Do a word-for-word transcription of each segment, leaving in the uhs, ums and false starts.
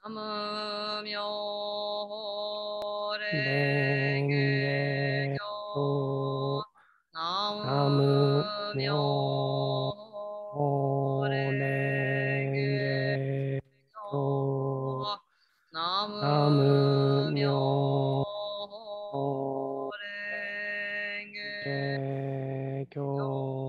Nam-myoho Renge Renge-kyo. Kyo. Nam-myoho Renge Renge-kyo. Kyo. Nam-myoho Renge-kyo.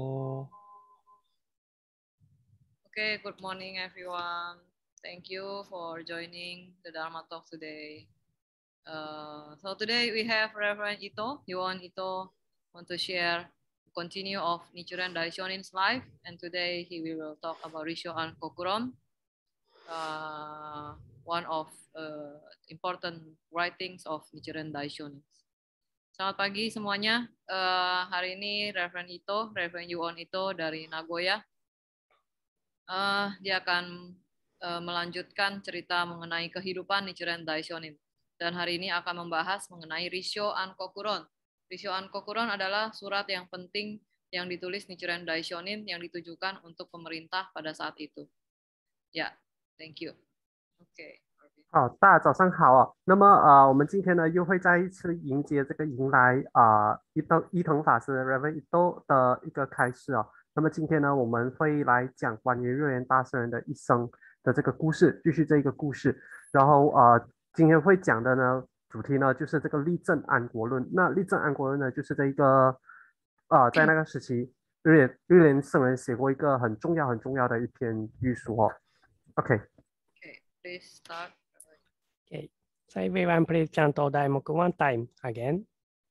Okay, good morning everyone. Thank you for joining the Dharma Talk today. Uh, so today we have Reverend Ito. Yuan Ito want to share continue of Nichiren Daishonin's life, and today he will talk about Risshoan Kokuron, uh, one of uh, important writings of Nichiren Daishonin. Selamat pagi semuanya. Uh, hari ini Reverend Ito, Reverend Yuan Ito dari Nagoya, uh, dia akan uh, melanjutkan cerita mengenai kehidupan Nichiren Daishonin. Dan hari ini akan membahas mengenai Risshoan Kokuron. Risshoan Kokuron adalah surat yang penting yang ditulis Nichiren Daishonin yang ditujukan untuk pemerintah pada saat itu. Ya, thank you. Oke. 好，大家早上好啊。那么呃，我们今天呢又会再一次迎接这个迎来啊、呃、伊藤伊藤法师 Reverend Ito 的一个开始啊。那么今天呢，我们会来讲关于月圆大圣人的一生的这个故事，继续这个故事。然后呃，今天会讲的呢主题呢就是这个立正安国论。那立正安国论呢，就是这一个呃，在那个时期，日莲日莲圣人写过一个很重要很重要的一篇寓书哦。OK。 Okay, please start. Okay. So everyone please chant Daimoku one time again.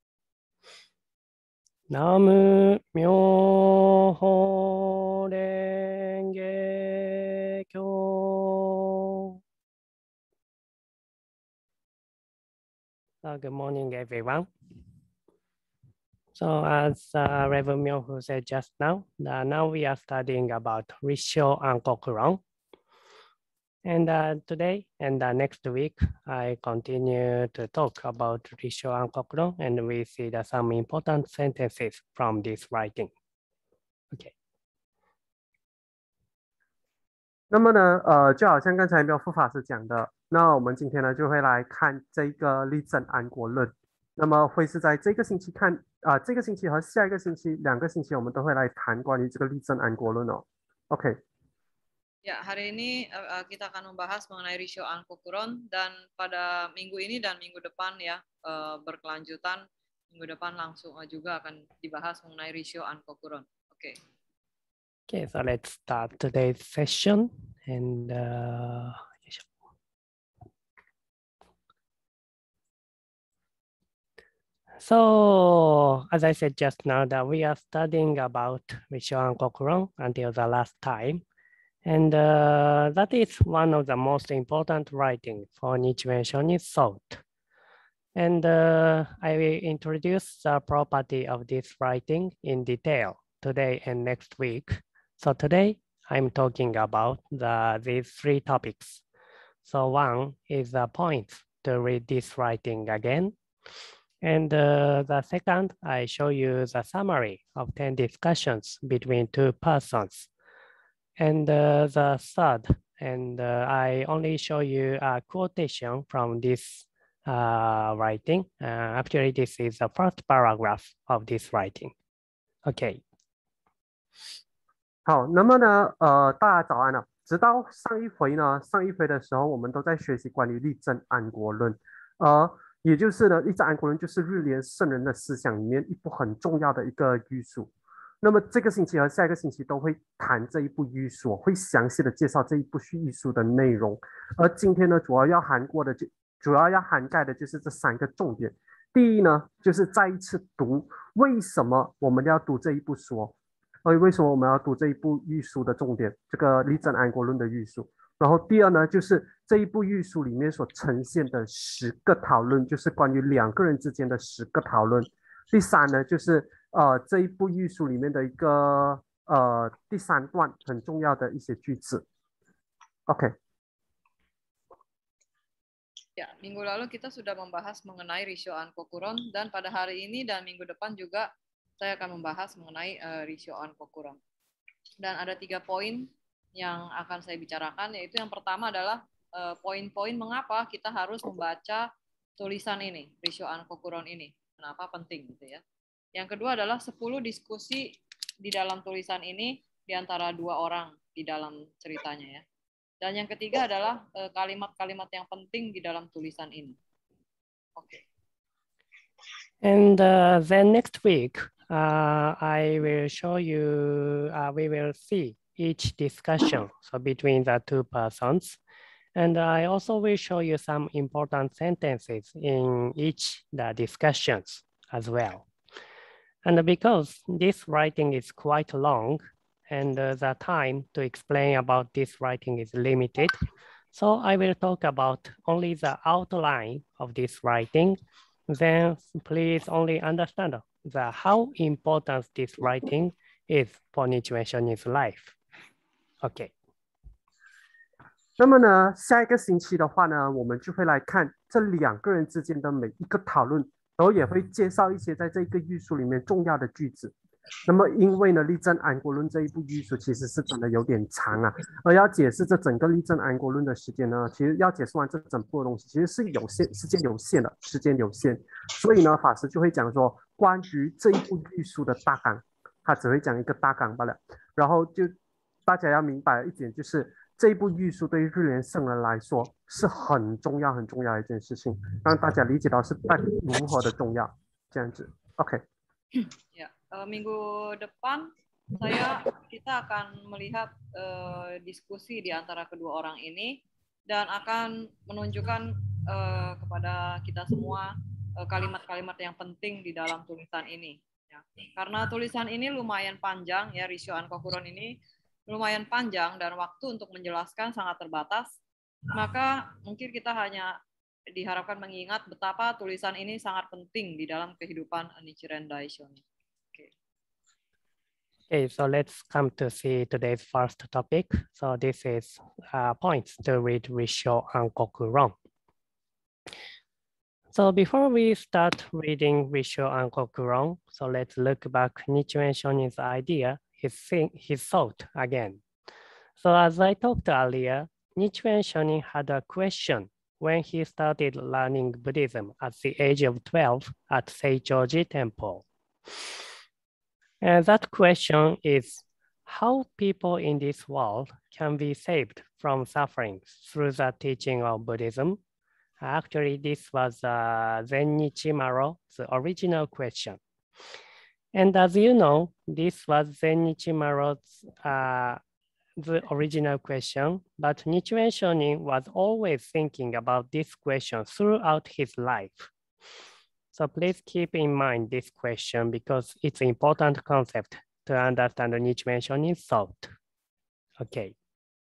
Namu Myoho Renge Kyo. So good morning, everyone. So as uh, Reverend Myoho said just now, uh, now we are studying about Risshoan Kokuron. And uh, today and uh, next week, I continue to talk about Risshoan Kokuron, and we see the, some important sentences from this writing. Okay. 那么呢，呃，就好像刚才苗副法师讲的，那我们今天呢就会来看这个立正安国论。那么会是在这个星期看啊、呃，这个星期和下一个星期两个星期，我们都会来谈关于这个立正安国论哦。OK。 Ya, hari ini uh, kita akan membahas mengenai Risshoan Kokuron, dan pada minggu ini dan minggu depan ya uh, berkelanjutan, minggu depan langsung uh, juga akan dibahas mengenai Risshoan Kokuron. Oke. Okay. Okay, so let's start today's session. And uh, so, as I said just now, that we are studying about Risshoan Kokuron until the last time. And uh, that is one of the most important writings for Nichiren Shonin thought. And uh, I will introduce the property of this writing in detail today and next week. So today I'm talking about the, these three topics. So one is the point to read this writing again. And uh, the second, I show you the summary of ten discussions between two persons. And uh, the third, and uh, I only show you a quotation from this uh, writing. Uh, actually, this is the first paragraph of this writing. Okay. 好，那么呢，呃，大家早安了。直到上一回呢，上一回的时候，我们都在学习关于立正安国论，呃，也就是呢，立正安国论就是日莲圣人的思想里面一部很重要的一个寓书。那么这个星期和下一个星期都会谈这一部寓书，会详细的介绍这一部寓书的内容。而今天呢，主要要涵过的就主要要涵盖的就是这三个重点。第一呢，就是再一次读为什么我们要读这一部书。呃，为什么我们要读这一部寓书的重点？这个立正安国论的寓书。然后第二呢，就是这一部寓书里面所呈现的十个讨论，就是关于两个人之间的十个讨论。第三呢，就是呃这一部寓书里面的一个呃第三段很重要的一些句子。OK。 Ya, minggu lalu kita sudah membahas mengenai Risshoan Kokuron, dan pada hari ini dan minggu depan juga saya akan membahas mengenai uh, Risshoan Kokuron. Dan ada tiga poin yang akan saya bicarakan, yaitu yang pertama adalah poin-poin mengapa kita harus membaca tulisan ini, Rishoan Kokuron ini. Kenapa penting gitu ya. Yang kedua adalah sepuluh diskusi di dalam tulisan ini di antara dua orang di dalam ceritanya ya. Dan yang ketiga adalah kalimat-kalimat yang penting di dalam tulisan ini. Oke. Okay. And uh, then next week, uh, I will show you, uh, we will see each discussion so between the two persons. And I also will show you some important sentences in each the discussions as well. And because this writing is quite long and uh, the time to explain about this writing is limited, so I will talk about only the outline of this writing. Then please only understand the how important this writing is for Nichiren Shonin's life. Okay. 那么呢，下一个星期的话呢，我们就会来看这两个人之间的每一个讨论，然后也会介绍一些在这个寓书里面重要的句子。那么因为呢，《立正安国论》这一部寓书其实是真的有点长啊，而要解释这整个《立正安国论》的时间呢，其实要解释完这整部的东西，其实是有限，时间有限的，时间有限。所以呢，法师就会讲说，关于这一部寓书的大纲，他只会讲一个大纲罢了。然后就大家要明白一点，就是这一部寓书对于日莲圣人来说是很重要、很重要的一件事情，让大家理解到是在如何的重要。这样子 ，OK。 Ya, minggu depan saya kita akan melihat uh, diskusi di antara kedua orang ini dan akan menunjukkan uh, kepada kita semua kalimat-kalimat uh, yang penting di dalam tulisan ini. Ya. Karena tulisan ini lumayan panjang, ya, Rishoan Kokuron ini lumayan panjang dan waktu untuk menjelaskan sangat terbatas, maka mungkin kita hanya diharapkan mengingat betapa tulisan ini sangat penting di dalam kehidupan Nichiren Daishonin. Okay. Okay, so let's come to see today's first topic. So this is uh, points to read Rishoan Kokuron. So before we start reading Rishoan Kokuron, so let's look back Nichiren Shonin's idea, his, his thought again. So as I talked earlier, Nichiren Shonin had a question when he started learning Buddhism at the age of twelve at Seichoji Temple. And that question is how people in this world can be saved from suffering through the teaching of Buddhism. Actually, this was uh, Zen Nichimaro's original question. And as you know, this was Zen Nichimaro's uh, the original question, but Nichiren Shonin was always thinking about this question throughout his life. So please keep in mind this question because it's an important concept to understand Nichiren Shonin's thought. Okay.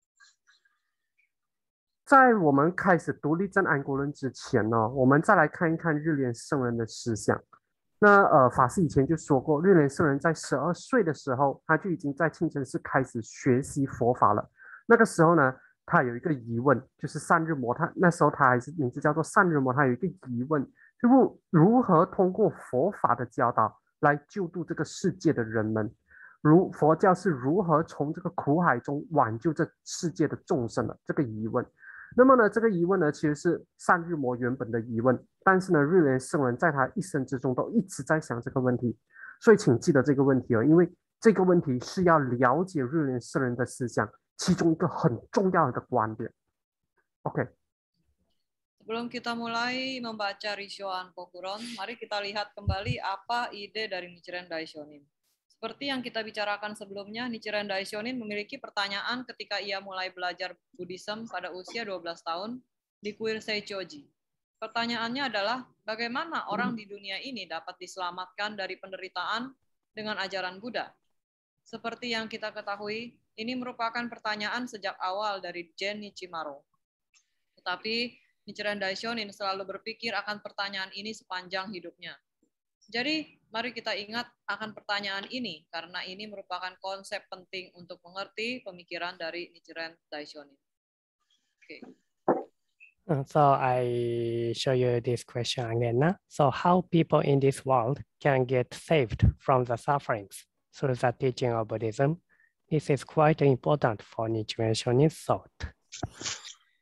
在我们开始读《立正安国论》之前呢，我们再来看一看日莲圣人的思想。那呃，法师以前就说过，日莲圣人在十二岁的时候，他就已经在庆城寺开始学习佛法了。那个时候呢，他有一个疑问，就是善日魔，他那时候他还是名字叫做善日魔，他有一个疑问，就是如何通过佛法的教导来救度这个世界的人们，如佛教是如何从这个苦海中挽救这世界的众生的这个疑问。那么呢，这个疑问呢，其实是善日魔原本的疑问，但是呢，日莲圣人在他一生之中都一直在想这个问题，所以请记得这个问题哦，因为这个问题是要了解日莲圣人的思想其中一个很重要的观点。OK。 Sebelum kita mulai membaca Rishoan Kokuron, mari kita lihat kembali apa ide dari Nichiren Daishonin. Seperti yang kita bicarakan sebelumnya, Nichiren Daishonin memiliki pertanyaan ketika ia mulai belajar Buddhism pada usia dua belas tahun di kuil Seichoji. Pertanyaannya adalah, bagaimana orang di dunia ini dapat diselamatkan dari penderitaan dengan ajaran Buddha? Seperti yang kita ketahui, ini merupakan pertanyaan sejak awal dari Zen Nichimaro. Tetapi Nichiren Daishonin selalu berpikir akan pertanyaan ini sepanjang hidupnya. Jadi, mari kita ingat akan pertanyaan ini, karena ini merupakan konsep penting untuk mengerti pemikiran dari Nichiren Daishonin. Okay. So I show you this question again. Huh? So how people in this world can get saved from the sufferings through the teaching of Buddhism? This is quite important for Nichiren Shonin's thought.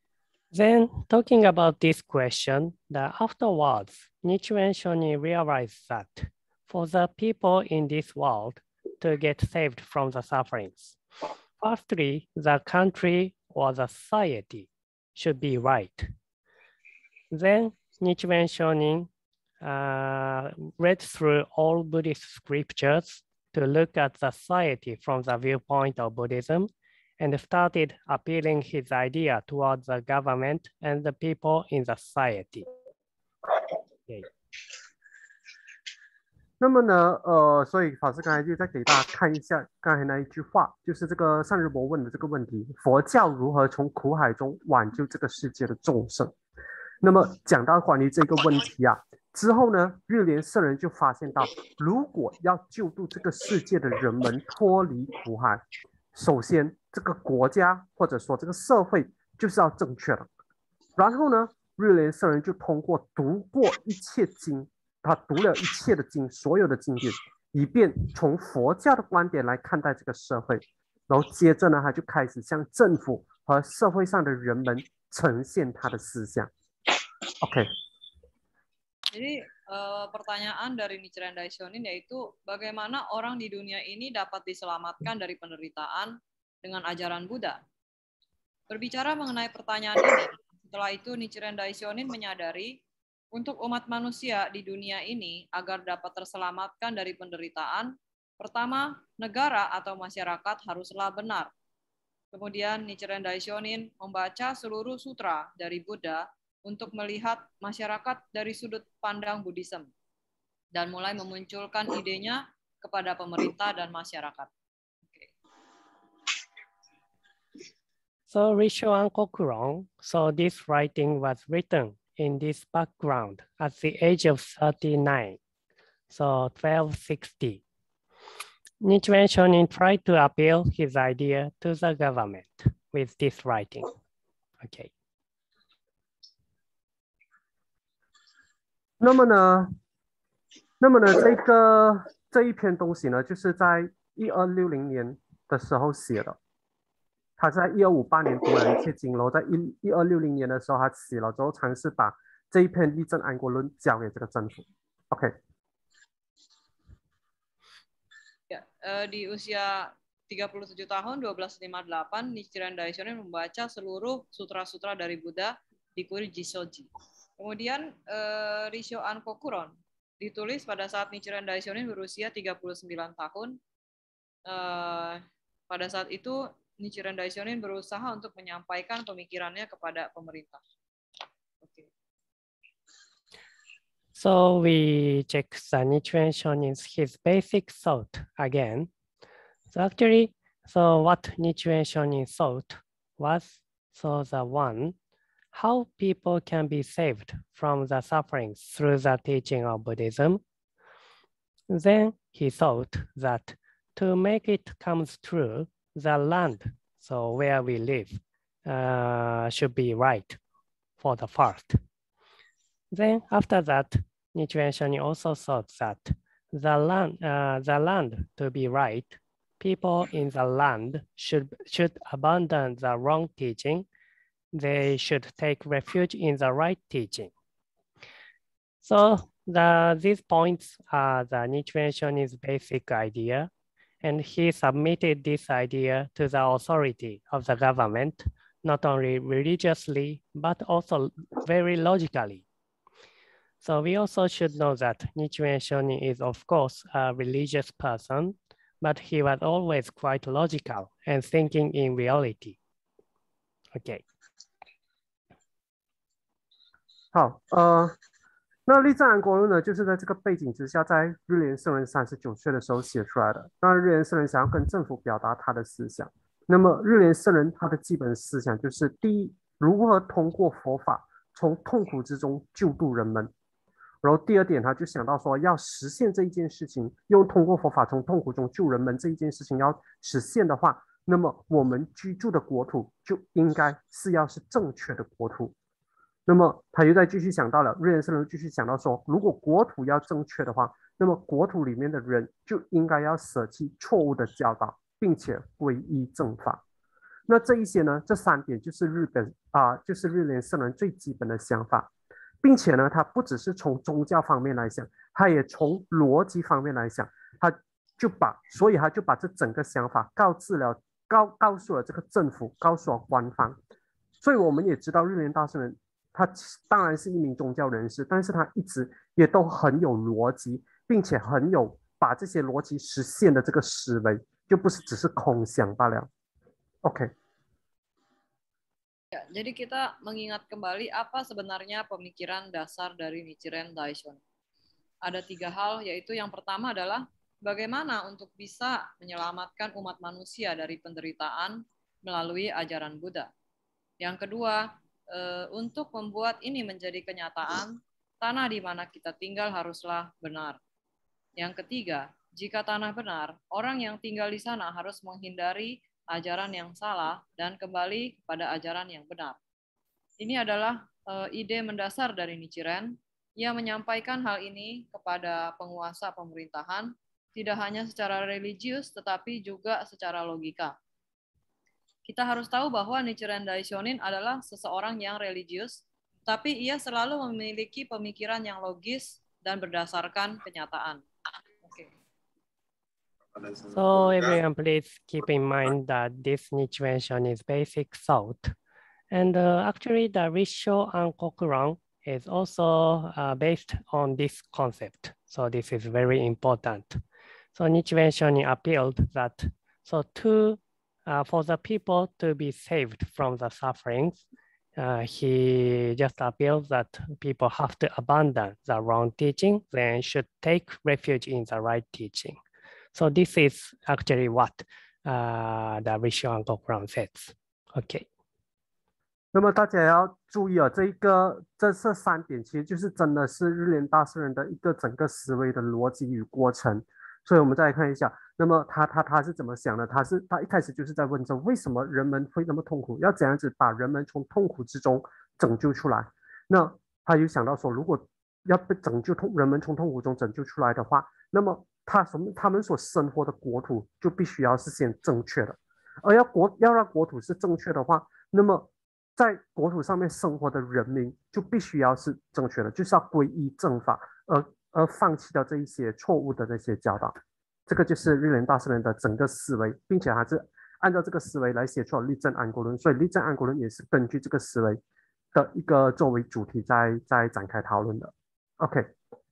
Then, talking about this question, that afterwards, Nichiren Shonin realized that for the people in this world to get saved from the sufferings, firstly, the country or the society should be right. Then, Nichiren Shonin uh, read through all Buddhist scriptures to look at the society from the viewpoint of Buddhism and started appealing his idea towards the government and the people in the society. Okay. 那么呢，呃，所以法师刚才就再给大家看一下刚才那一句话，就是这个善日伯问的这个问题：佛教如何从苦海中挽救这个世界的众生？那么讲到关于这个问题啊，之后呢，日莲圣人就发现到，如果要救度这个世界的人们脱离苦海，首先这个国家或者说这个社会就是要正确的。然后呢，日莲圣人就通过读过一切经。他读了一切的经，所有的经典，以便从佛教的观点来看待这个社会。然后接着呢，他就开始向政府和社会上的人们呈现他的思想。OK。 Jadi uh, pertanyaan dari Nichiren Daishonin yaitu bagaimana orang di dunia ini dapat diselamatkan dari penderitaan dengan ajaran Buddha. Berbicara mengenai pertanyaan ini, setelah itu Nichiren Daishonin menyadari untuk umat manusia di dunia ini agar dapat terselamatkan dari penderitaan, pertama, negara atau masyarakat haruslah benar. Kemudian Nichiren Daishonin membaca seluruh sutra dari Buddha untuk melihat masyarakat dari sudut pandang Buddhism dan mulai memunculkan idenya kepada pemerintah dan masyarakat. Okay. So Rishoan Kokuron, so this writing was written in this background at the age of thirty-nine, so twelve sixty. Nichiren Shonin tried to appeal his idea to the government with this writing. Okay. 那么呢，那么呢，这个这一篇东西呢，就是在一二六零年的时候写的。他在一二五八年读了一切经，然后在一一二六零年的时候，他写了之后，尝试把这一篇《立正安国论》交给这个政府。OK。 Ya, uh, di usia tiga puluh tujuh tahun, dua belas lima delapan, Nichiren Daishonin membaca seluruh sutra-sutra dari Buddha di Kuri Jishoji. Kemudian uh, Rishoan Kokuron ditulis pada saat Nichiren Daishonin berusia tiga puluh sembilan tahun. Uh, pada saat itu Nichiren Daishonin berusaha untuk menyampaikan pemikirannya kepada pemerintah. Okay. So we check the Nichiren Shonin's his basic thought again. So actually, so what Nichiren Shonin thought was so the one, how people can be saved from the sufferings through the teaching of Buddhism. Then he thought that to make it come true, the land, so where we live, uh, should be right for the first. Then after that, Nichiren Shonin also thought that the land, uh, the land to be right, people in the land should, should abandon the wrong teaching. They should take refuge in the right teaching. So the, these points are the Nichiren Shonin's basic idea. And he submitted this idea to the authority of the government, not only religiously, but also very logically. So we also should know that Nichiren Shonin is, of course, a religious person, but he was always quite logical and thinking in reality. Okay. 好，呃，那《立正安国论》呢，就是在这个背景之下，在日莲圣人三十九岁的时候写出来的。那日莲圣人想要跟政府表达他的思想，那么日莲圣人他的基本思想就是：第一，如何通过佛法从痛苦之中救度人们；然后第二点，他就想到说，要实现这一件事情，用通过佛法从痛苦中救人们这一件事情要实现的话，那么我们居住的国土就应该是要是正确的国土。那么他又再继续想到了，日莲圣人继续想到说，如果国土要正确的话，那么国土里面的人就应该要舍弃错误的教导，并且皈依正法。 那这一些呢，这三点就是日本啊、呃，就是日莲圣人最基本的想法，并且呢，他不只是从宗教方面来想，他也从逻辑方面来想，他就把，所以他就把这整个想法告知了，告告诉了这个政府，告诉了官方。所以我们也知道日莲大圣人，他当然是一名宗教人士，但是他一直也都很有逻辑，并且很有把这些逻辑实现的这个思维，就不是只是空想罢了。OK。 Ya, jadi kita mengingat kembali apa sebenarnya pemikiran dasar dari Nichiren Daishonin. Ada tiga hal, yaitu yang pertama adalah bagaimana untuk bisa menyelamatkan umat manusia dari penderitaan melalui ajaran Buddha. Yang kedua, eh, untuk membuat ini menjadi kenyataan, tanah di mana kita tinggal haruslah benar. Yang ketiga, jika tanah benar, orang yang tinggal di sana harus menghindari ajaran yang salah dan kembali kepada ajaran yang benar. Ini adalah uh, ide mendasar dari Nichiren. Ia menyampaikan hal ini kepada penguasa pemerintahan, tidak hanya secara religius, tetapi juga secara logika. Kita harus tahu bahwa Nichiren Daishonin adalah seseorang yang religius, tapi ia selalu memiliki pemikiran yang logis dan berdasarkan kenyataan. So everyone please keep in mind that this Nichiren is basic thought. And uh, actually the Rissho and Kokuran is also uh, based on this concept. So this is very important. So Nichiren appealed that so to, uh, for the people to be saved from the sufferings, uh, he just appealed that people have to abandon the wrong teaching, then should take refuge in the right teaching. So this is actually what uh, the Rissho and Kokuran says. Okay. 那么大家要注意啊，这一个这这三点其实就是真的是日莲大圣人的一个整个思维的逻辑与过程。所以我们再来看一下，那么他他他是怎么想的？他是他一开始就是在问着为什么人们会那么痛苦，要怎样子把人们从痛苦之中拯救出来？那他就想到说，如果要被拯救痛人们从痛苦中拯救出来的话，那么他所他们所生活的国土就必须要是先正确的，而要国要让国土是正确的话，那么在国土上面生活的人民就必须要是正确的，就是要皈依正法，而而放弃掉这一些错误的那些教导。这个就是日莲大圣人的整个思维，并且还是按照这个思维来写出了立正安国论，所以立正安国论也是根据这个思维的一个作为主题在在展开讨论的。OK。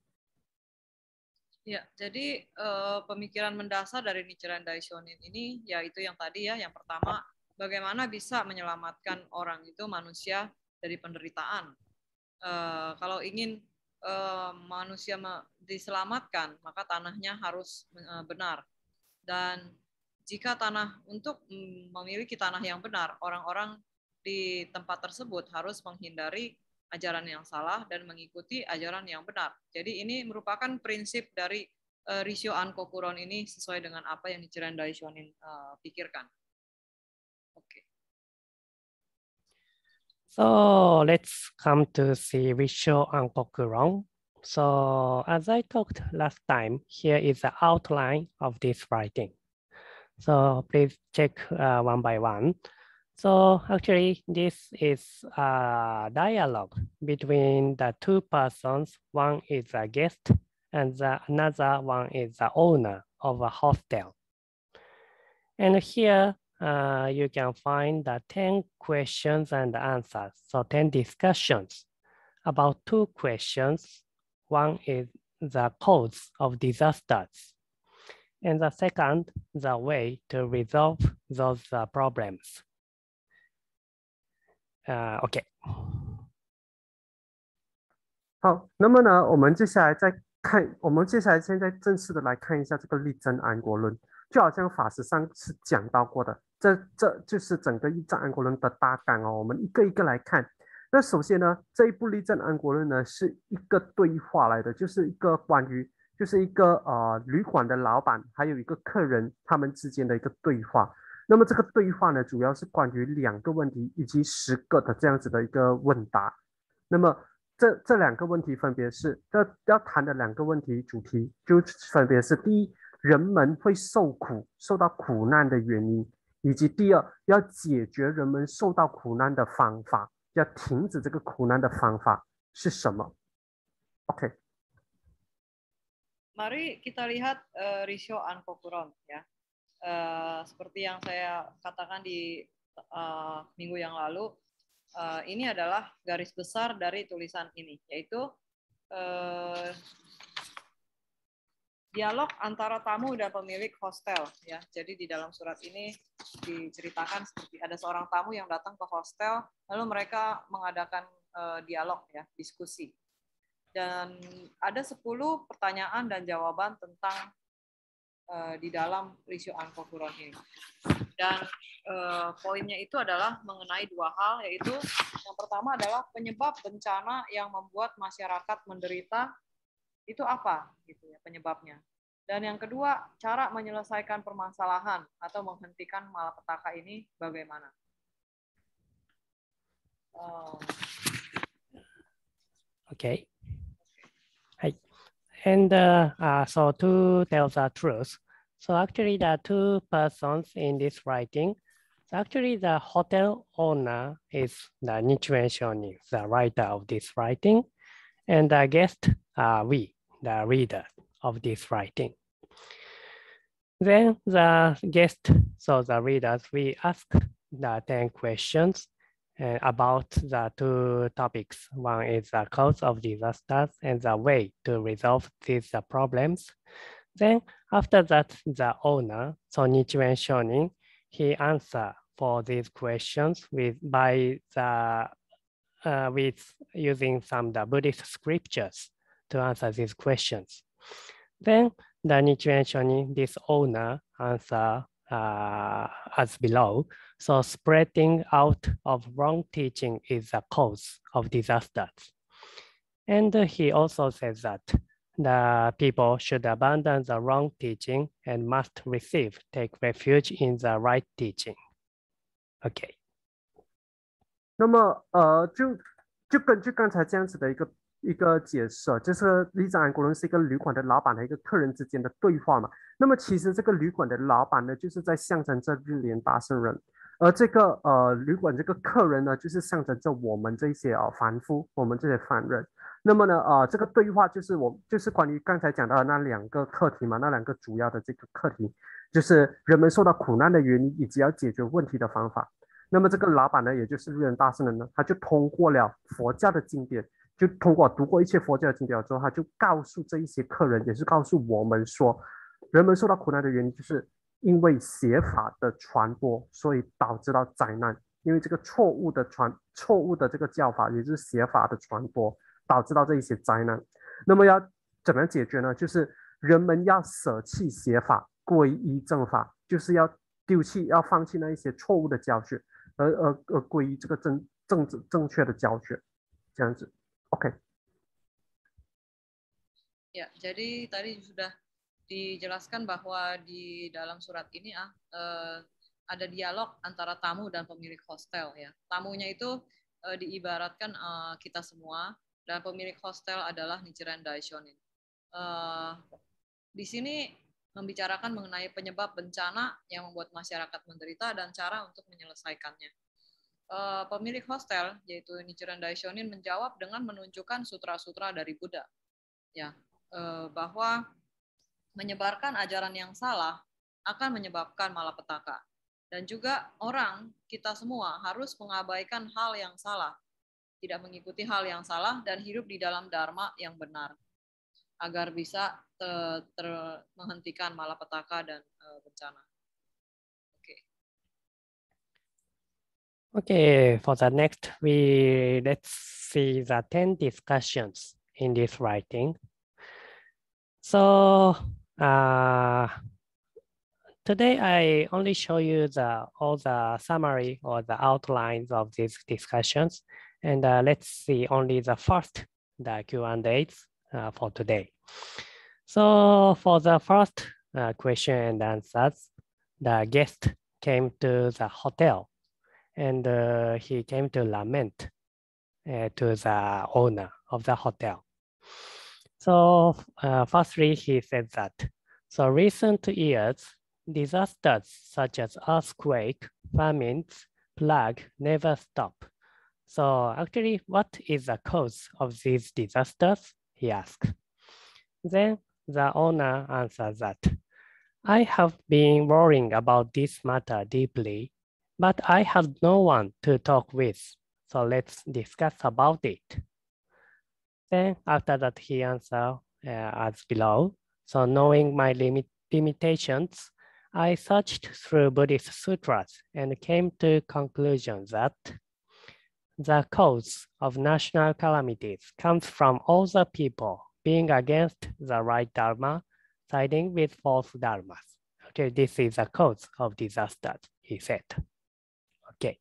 Ya, jadi uh, pemikiran mendasar dari Nichiren Daishonin ini yaitu yang tadi ya, yang pertama bagaimana bisa menyelamatkan orang itu manusia dari penderitaan. Uh, kalau ingin uh, manusia diselamatkan, maka tanahnya harus uh, benar. Dan jika tanah untuk memiliki tanah yang benar, orang-orang di tempat tersebut harus menghindari ajaran yang salah dan mengikuti ajaran yang benar. Jadi ini merupakan prinsip dari uh, Rissho and Kokuran ini sesuai dengan apa yang Nichiren Daishonin uh, pikirkan. Okay. So let's come to see Rissho and Kokuran. So as I talked last time, here is the outline of this writing. So please check uh, one by one. So actually, this is a dialogue between the two persons. One is a guest and the another one is the owner of a hostel. And here uh, you can find the ten questions and answers. So ten discussions about two questions. One is the cause of disasters. And the second, the way to resolve those uh, problems. Uh, OK， 好，那么呢，我们接下来再看，我们接下来现在正式的来看一下这个立正安国论，就好像法师上次讲到过的，这这就是整个立正安国论的大纲哦。我们一个一个来看。那首先呢，这一部立正安国论呢是一个对话来的，就是一个关于，就是一个呃旅馆的老板还有一个客人他们之间的一个对话。那么这个对话呢，主要是关于两个问题以及十个的这样子的一个问答。那么这这两个问题分别是，要要谈的两个问题主题就分别是：第一，人们会受苦、受到苦难的原因，以以及第二，要解决人们受到苦难的方法，要停止这个苦难的方法是什么 ？OK。 Mari kita lihat uh, Risho Ankokuron ya. Uh, seperti yang saya katakan di uh, minggu yang lalu, uh, ini adalah garis besar dari tulisan ini, yaitu uh, dialog antara tamu dan pemilik hostel ya. Jadi di dalam surat ini diceritakan seperti ada seorang tamu yang datang ke hostel, lalu mereka mengadakan uh, dialog ya, diskusi. Dan ada sepuluh pertanyaan dan jawaban tentang uh, di dalam Risho Ankokuron ini. Dan uh, poinnya itu adalah mengenai dua hal, yaitu yang pertama adalah penyebab bencana yang membuat masyarakat menderita itu apa gitu ya, penyebabnya. Dan yang kedua, cara menyelesaikan permasalahan atau menghentikan malapetaka ini bagaimana. Uh, Okay. Hi. And uh, uh, so to tell the truth, so actually the two persons in this writing, so actually the hotel owner is the Nichiren Shonin, the writer of this writing, and the guest are we, the reader of this writing. Then the guest, so the readers, we ask the ten questions Uh, about the two topics. One is the cause of disasters and the way to resolve these uh, problems. Then after that, the owner, so Nichiren Shonin, he answer for these questions with by the uh, with using some the Buddhist scriptures to answer these questions. Then the Nichiren Shonin, this owner, answer uh, as below. So spreading out of wrong teaching is the cause of disasters. And he also says that the people should abandon the wrong teaching and must receive, take refuge in the right teaching. Okay. 那么呃，就就根据刚才这样子的一个一个解释，就是李长安国伦是一个旅馆的老板和一个客人之间的对话嘛。那么其实这个旅馆的老板呢，就是在象征着日莲大圣人。而这个呃旅馆这个客人呢，就是象征着我们这些啊凡夫，我们这些凡人。那么呢，呃，这个对话就是我就是关于刚才讲到的那两个课题嘛，那两个主要的这个课题，就是人们受到苦难的原因以及要解决问题的方法。那么这个老板呢，也就是日莲大圣人呢，他就通过了佛教的经典，就通过读过一切佛教的经典之后，他就告诉这一些客人，也是告诉我们说，人们受到苦难的原因就是。因为邪法的传播，所以导致到灾难。因为这个错误的传、错误的这个教法，也就是邪法的传播，导致到这一些灾难。那么要怎么样解决呢？就是人们要舍弃邪法，皈依正法，就是要丢弃、要放弃那一些错误的教学，而而而皈依这个正正正确的教学，这样子。OK。 Ya, jadi tadi sudah dijelaskan bahwa di dalam surat ini ah eh, ada dialog antara tamu dan pemilik hostel ya. Tamunya itu eh, diibaratkan eh, kita semua dan pemilik hostel adalah Nichiren Daishonin. Eh, di sini membicarakan mengenai penyebab bencana yang membuat masyarakat menderita dan cara untuk menyelesaikannya. Eh, pemilik hostel yaitu Nichiren Daishonin menjawab dengan menunjukkan sutra-sutra dari Buddha ya eh, bahwa menyebarkan ajaran yang salah akan menyebabkan malapetaka. Dan juga orang, kita semua harus mengabaikan hal yang salah, tidak mengikuti hal yang salah, dan hidup di dalam dharma yang benar, agar bisa ter, ter, menghentikan malapetaka dan uh, bencana. Okay. Okay, for the next, we let's see the ten discussions in this writing. So, Uh, today I only show you the all the summary or the outlines of these discussions, and uh, let's see only the first the Q and A's uh, for today. So for the first uh, question and answers, the guest came to the hotel, and uh, he came to lament uh, to the owner of the hotel. So uh, firstly, he said that, so recent years, disasters such as earthquake, famines, plague never stop. So actually, what is the cause of these disasters? He asked. Then the owner answered that, I have been worrying about this matter deeply, but I have no one to talk with. So let's discuss about it. Then after that, he answered uh, as below. So knowing my limit limitations, I searched through Buddhist sutras and came to conclusion that the cause of national calamities comes from all the people being against the right dharma, siding with false dharmas. Okay, this is the cause of disasters, he said. Okay.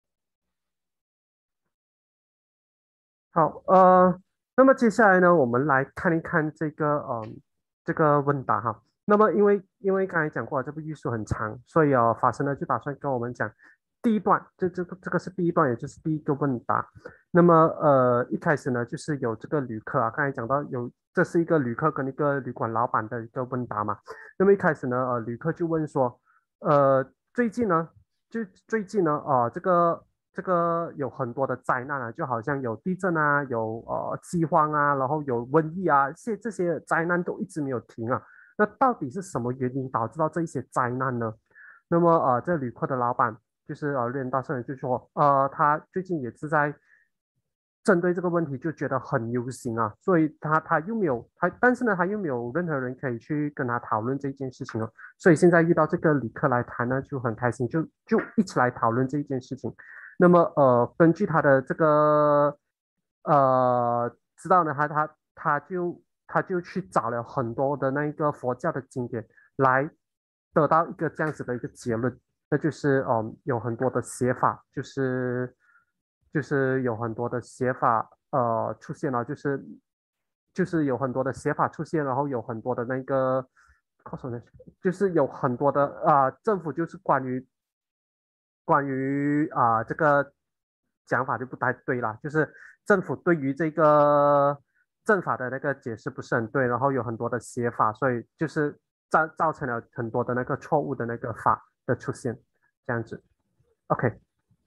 好，呃，那么接下来呢，我们来看一看这个，嗯，这个问答哈。那么因为因为刚才讲过，这部艺术很长，所以哦，法师呢就打算跟我们讲第一段，这这个这个是第一段，也就是第一个问答。那么呃，一开始呢就是有这个旅客啊，刚才讲到有，这是一个旅客跟一个旅馆老板的一个问答嘛。那么一开始呢，呃，旅客就问说，呃，最近呢，就最近呢，呃，这个。这个有很多的灾难啊，就好像有地震啊，有呃饥荒啊，然后有瘟疫啊，这这些灾难都一直没有停啊。那到底是什么原因导致到这一些灾难呢？那么呃，这旅客的老板就是呃瑞仁大圣人就说，呃，他最近也是在针对这个问题就觉得很忧心啊，所以他他又没有他，但是呢他又没有任何人可以去跟他讨论这件事情哦，所以现在遇到这个旅客来谈呢，就很开心，就就一起来讨论这一件事情。那么呃，根据他的这个呃，知道呢，他他他就他就去找了很多的那个佛教的经典，来得到一个这样子的一个结论，那就是嗯，有很多的写法，就是就是有很多的写法呃出现了，就是就是有很多的写法出现，然后有很多的那个，就是有很多的啊、呃，政府就是关于。关于啊、呃、这个讲法就不太对啦，就是政府对于这个政法的那个解释不是很对，然后有很多的写法，所以就是造造成了很多的那个错误的那个法的出现，这样子。OK。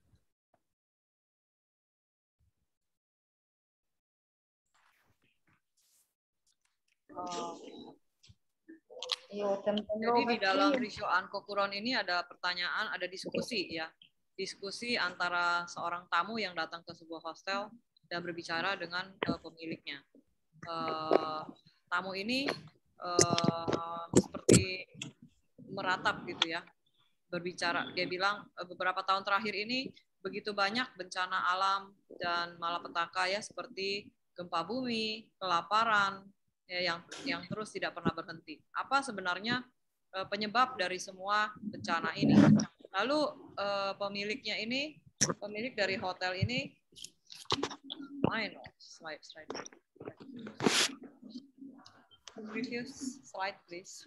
Jadi di dalam Rishoan Kokuron ini ada pertanyaan, ada diskusi ya. Diskusi antara seorang tamu yang datang ke sebuah hostel dan berbicara dengan uh, pemiliknya. Uh, tamu ini uh, seperti meratap gitu ya, berbicara. Dia bilang beberapa tahun terakhir ini begitu banyak bencana alam dan malapetaka ya, seperti gempa bumi, kelaparan, ya, yang yang terus tidak pernah berhenti. Apa sebenarnya uh, penyebab dari semua bencana ini? Lalu uh, pemiliknya ini, pemilik dari hotel ini, main slide, slide. Previous slide, please.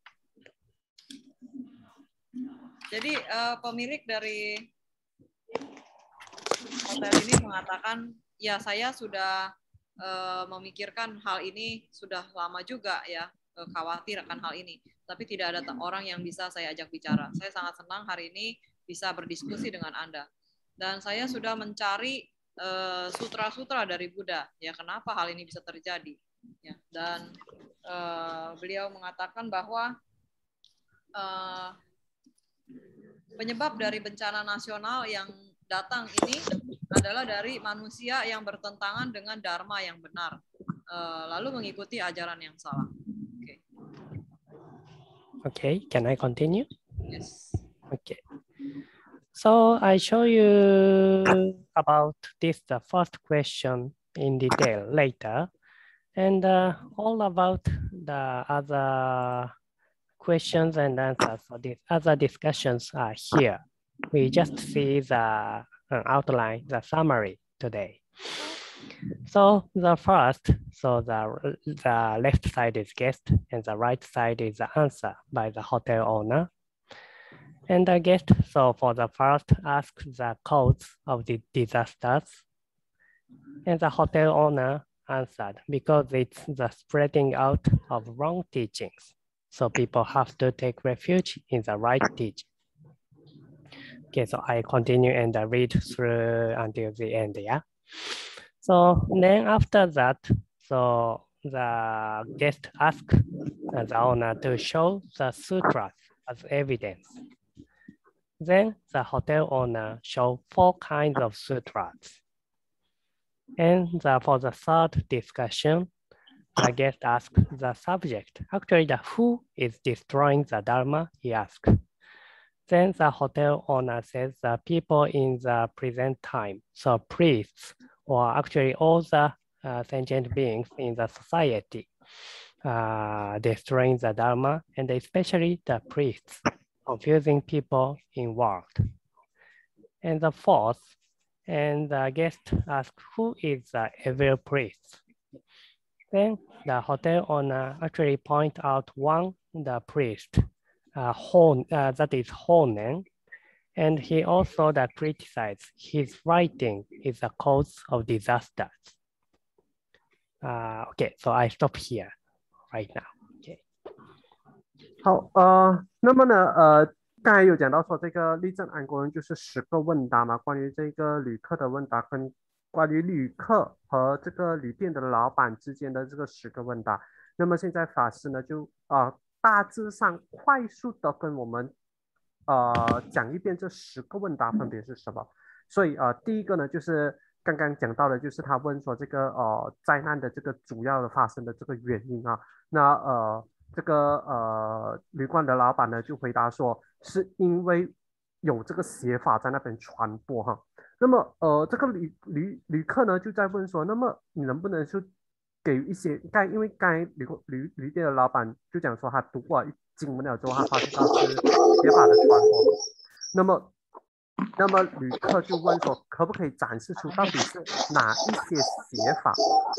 Jadi uh, pemilik dari hotel ini mengatakan, ya saya sudah uh, memikirkan hal ini sudah lama juga ya, uh, khawatir akan hal ini. Tapi tidak ada orang yang bisa saya ajak bicara. Saya sangat senang hari ini bisa berdiskusi dengan Anda. Dan saya sudah mencari sutra-sutra uh, dari Buddha. Ya, kenapa hal ini bisa terjadi? Ya, dan uh, beliau mengatakan bahwa uh, penyebab dari bencana nasional yang datang ini adalah dari manusia yang bertentangan dengan dharma yang benar, uh, lalu mengikuti ajaran yang salah. Okay, can I continue? Yes. Okay. So I show you about this, the first question in detail later, and uh, all about the other questions and answers for these other discussions are here. We just see the uh, outline, the summary today. So the first, so the, the left side is guest and the right side is the answer by the hotel owner. And the guest, so for the first, ask the cause of the disasters. And the hotel owner answered, because it's the spreading out of wrong teachings. So people have to take refuge in the right ditch. Okay, so I continue and I read through until the end, yeah? So then after that, so the guest asked the owner to show the sutras as evidence. Then the hotel owner showed four kinds of sutras. And the, for the third discussion, the guest asked the subject, actually the who is destroying the Dharma, he asked. Then the hotel owner says the people in the present time, so priests, or actually all the uh, sentient beings in the society, uh, destroying the Dharma, and especially the priests, confusing people in world. And the fourth, and the guest asked, who is the evil priest? Then the hotel owner actually point out one, the priest, uh, Hon, uh, that is Honen, and he also that criticized his writing is a cause of disasters. Uh, okay, so I stop here right now. Okay. 好，呃，那么呢，呃，刚才有讲到说这个立正安国人就是十个问答嘛，关于这个旅客的问答跟关于旅客和这个旅店的老板之间的这个十个问答。那么现在法师呢就呃大致上快速的跟我们呃讲一遍这十个问答分别是什么。所以呃第一个呢就是刚刚讲到的，就是他问说这个呃灾难的这个主要的发生的这个原因啊，那呃。这个呃旅馆的老板呢就回答说，是因为有这个邪法在那边传播哈。那么呃这个旅旅旅客呢就在问说，那么你能不能就给一些该因为该旅旅旅店的老板就讲说他读过经文了之后，他发现到是邪法的传播。那么那么旅客就问说，可不可以展示出到底是哪一些邪法？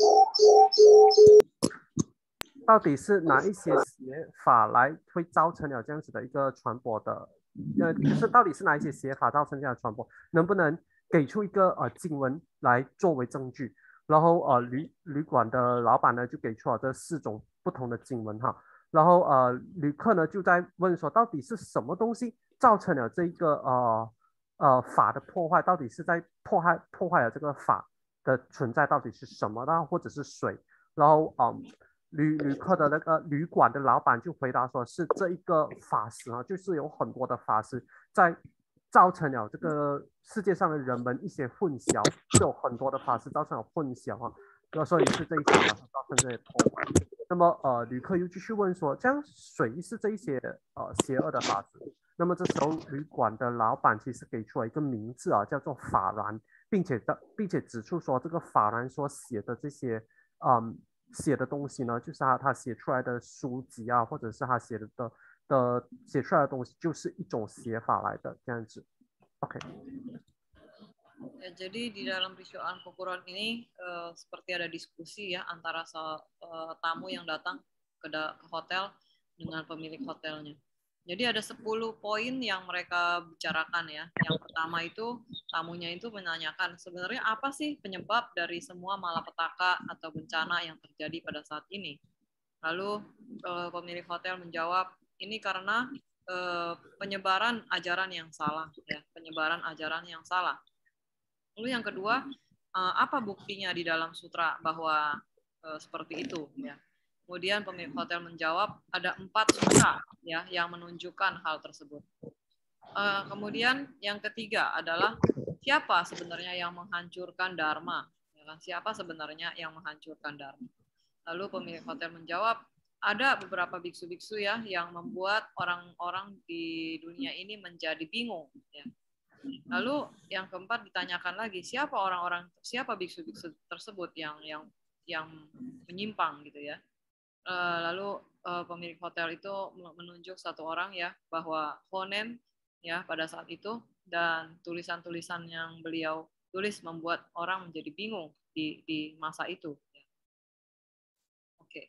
到底是哪一些邪法来会造成了这样子的一个传播的？呃，就是到底是哪一些邪法造成这样的传播？能不能给出一个呃经文来作为证据？然后呃旅旅馆的老板呢就给出了这四种不同的经文哈。然后呃旅客呢就在问说，到底是什么东西造成了这个呃呃法的破坏？到底是在破坏破坏了这个法的存在到底是什么呢？或者是水？然后嗯。旅旅客的那个旅馆的老板就回答说，是这一个法师啊，就是有很多的法师在造成了这个世界上的人们一些混淆，是有很多的法师造成了混淆啊，那所以是这一些法师造成这些破坏。那么呃，旅客又继续问说，这样谁是这一些呃邪恶的法师？那么这时候旅馆的老板其实给出了一个名字啊，叫做法然，并且的并且指出说，这个法然所写的这些嗯。写的东西呢，就是他他写出来的书籍啊，或者是他写的的的写出来的东西，就是一种写法来的这样子。OK。 Ya, jadi di dalam peristiwa Kokuron ini uh, seperti ada diskusi ya antara uh, tamu yang datang ke, ke hotel dengan pemilik hotelnya. Jadi ada sepuluh poin yang mereka bicarakan ya. Yang pertama itu tamunya itu menanyakan sebenarnya apa sih penyebab dari semua malapetaka atau bencana yang terjadi pada saat ini. Lalu eh, pemilik hotel menjawab ini karena eh, penyebaran ajaran yang salah ya, penyebaran ajaran yang salah. Lalu yang kedua, eh, apa buktinya di dalam sutra bahwa eh, seperti itu ya. Kemudian pemilik hotel menjawab ada empat sutra ya yang menunjukkan hal tersebut. Uh, kemudian yang ketiga adalah siapa sebenarnya yang menghancurkan dharma? Ya kan? Siapa sebenarnya yang menghancurkan dharma? Lalu pemilik hotel menjawab ada beberapa biksu-biksu ya yang membuat orang-orang di dunia ini menjadi bingung. Ya. Lalu yang keempat ditanyakan lagi siapa orang-orang siapa biksu-biksu tersebut yang yang yang menyimpang gitu ya. Lalu uh, pemilik hotel itu menunjuk satu orang ya bahwa Honen ya pada saat itu dan tulisan-tulisan yang beliau tulis membuat orang menjadi bingung di di masa itu. Ya. Oke. Okay.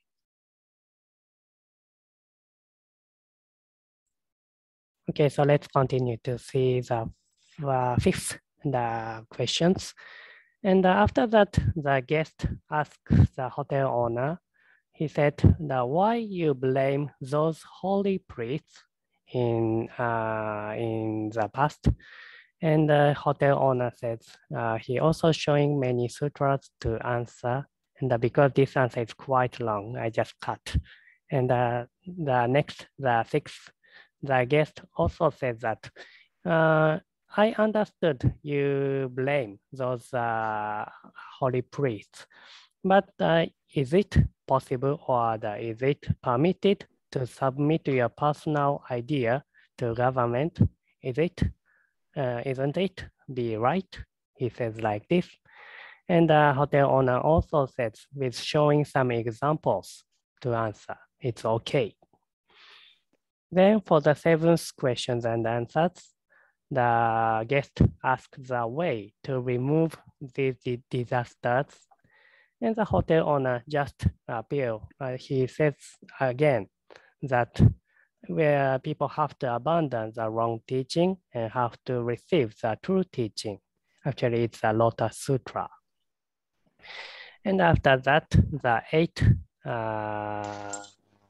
Okay, so let's continue to see the uh, fifth the questions, and uh, after that the guest asks the hotel owner he said that why you blame those holy priests in, uh, in the past. And the hotel owner says uh, he also showing many sutras to answer. And uh, because this answer is quite long, I just cut. And uh, the next, the sixth, the guest also said that uh, I understood you blame those uh, holy priests, but uh, is it possible or the, is it permitted to submit your personal idea to government? Is it, uh, isn't it be right? He says like this. And the hotel owner also says with showing some examples to answer, it's okay. Then for the seventh questions and answers, the guest asks the way to remove these disasters. And the hotel owner just appeal. Uh, he says again that where people have to abandon the wrong teaching and have to receive the true teaching. Actually, it's a Lotus Sutra. And after that, the eighth uh,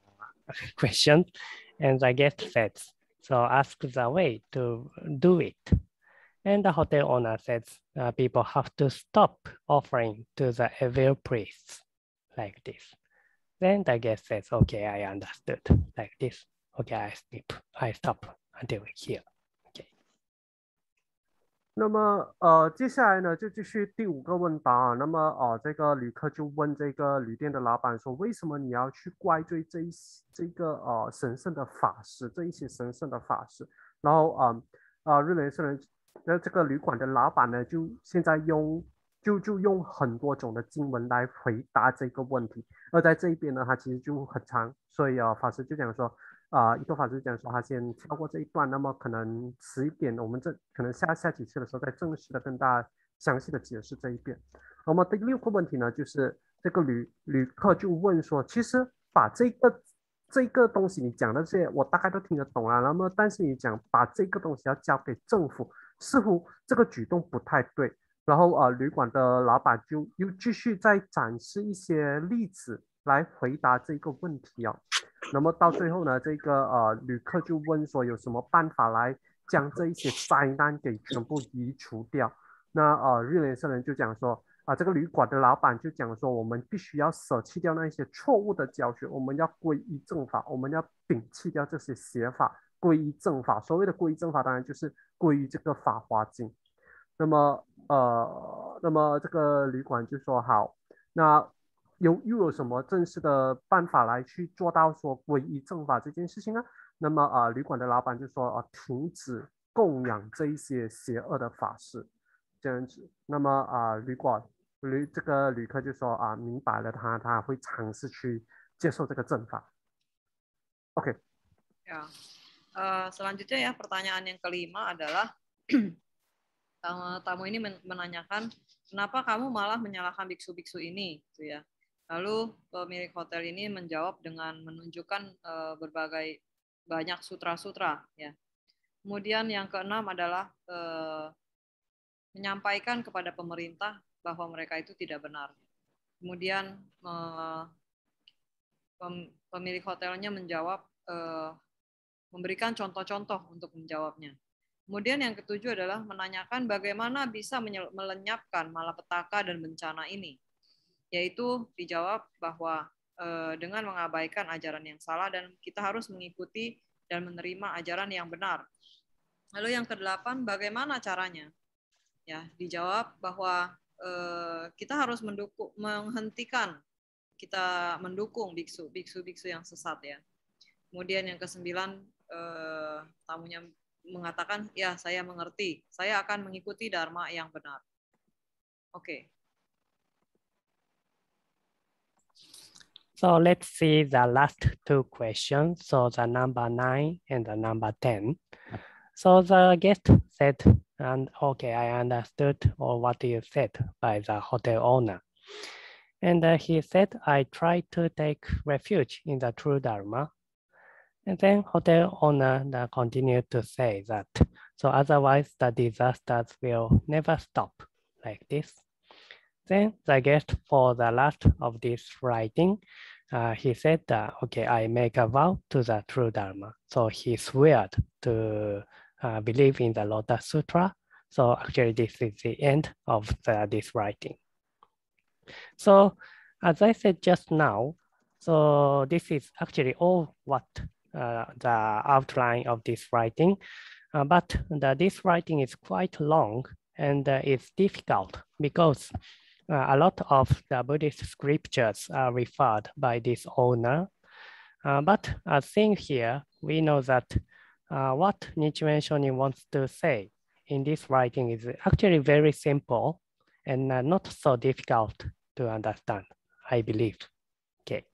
question, and the guest says, so ask the way to do it. And the hotel owner says, uh, people have to stop offering to the evil priests like this. Then the guest says, okay, I understood, like this. Okay, I skip, I stop until here. Okay. 那么呃，接下来呢就继续第五个问答啊。那么哦、呃，这个旅客就问这个旅店的老板说，为什么你要去怪罪这一这个呃神圣的法师，这一些神圣的法师？然后啊啊、呃呃，日莲圣人，那这个旅馆的老板呢，就现在用就就用很多种的经文来回答这个问题。而在这一边呢，它其实就很长，所以啊、呃，法师就讲说。啊，一个法师讲说他先跳过这一段，那么可能迟一点，我们这可能下下几次的时候再正式的跟大家详细的解释这一遍。那么第六个问题呢，就是这个旅旅客就问说，其实把这个这个东西你讲的这些我大概都听得懂了，那么但是你讲把这个东西要交给政府，似乎这个举动不太对。然后呃，旅馆的老板就又继续再展示一些例子来回答这个问题哦。那么到最后呢，这个呃旅客就问说有什么办法来将这一些灾难给全部移除掉？那呃日莲圣人就讲说啊、呃，这个旅馆的老板就讲说，我们必须要舍弃掉那些错误的教学，我们要皈依正法，我们要摒弃掉这些邪法，皈依正法。所谓的皈依正法，当然就是皈依这个《法华经》。那么呃，那么这个旅馆就说好，那。有又有什么正式的办法来去做到说皈依正法这件事情呢？那么啊、呃，旅馆的老板就说啊、呃，停止供养这一些邪恶的法师，这样子。那么啊、呃，旅馆旅这个旅客就说啊，明白了他，他他会尝试去接受这个正法。OK。 Ya, uh, selanjutnya ya pertanyaan yang kelima adalah tamu ini menanyakan kenapa kamu malah menyalahkan biksu-biksu ini, gitu ya. Lalu pemilik hotel ini menjawab dengan menunjukkan uh, berbagai banyak sutra-sutra. Ya. Kemudian yang keenam adalah uh, menyampaikan kepada pemerintah bahwa mereka itu tidak benar. Kemudian uh, pem, pemilik hotelnya menjawab, uh, memberikan contoh-contoh untuk menjawabnya. Kemudian yang ketujuh adalah menanyakan bagaimana bisa melenyapkan malapetaka dan bencana ini. Yaitu dijawab bahwa e, dengan mengabaikan ajaran yang salah dan kita harus mengikuti dan menerima ajaran yang benar. Lalu yang kedelapan, bagaimana caranya? Ya, dijawab bahwa e, kita harus mendukung, menghentikan, kita mendukung biksu, biksu-biksu yang sesat ya. Kemudian yang kesembilan, e, tamunya mengatakan, ya saya mengerti, saya akan mengikuti dharma yang benar. Oke. Okay. So let's see the last two questions. So the number nine and the number ten. So the guest said, and okay, I understood or what you said by the hotel owner. And uh, he said, I try to take refuge in the true Dharma. And then hotel owner uh, continued to say that, so otherwise the disasters will never stop like this. Then the guest for the last of this writing uh, he said that, okay, I make a vow to the true Dharma. So he swear to uh, believe in the Lotus Sutra. So actually this is the end of the, this writing. So as I said just now, so this is actually all what uh, the outline of this writing, uh, but the, this writing is quite long and uh, it's difficult because uh, a lot of the Buddhist scriptures are referred by this owner. Uh, but I think here we know that uh, what Nichiren Shonin wants to say in this writing is actually very simple and uh, not so difficult to understand, I believe. Okay.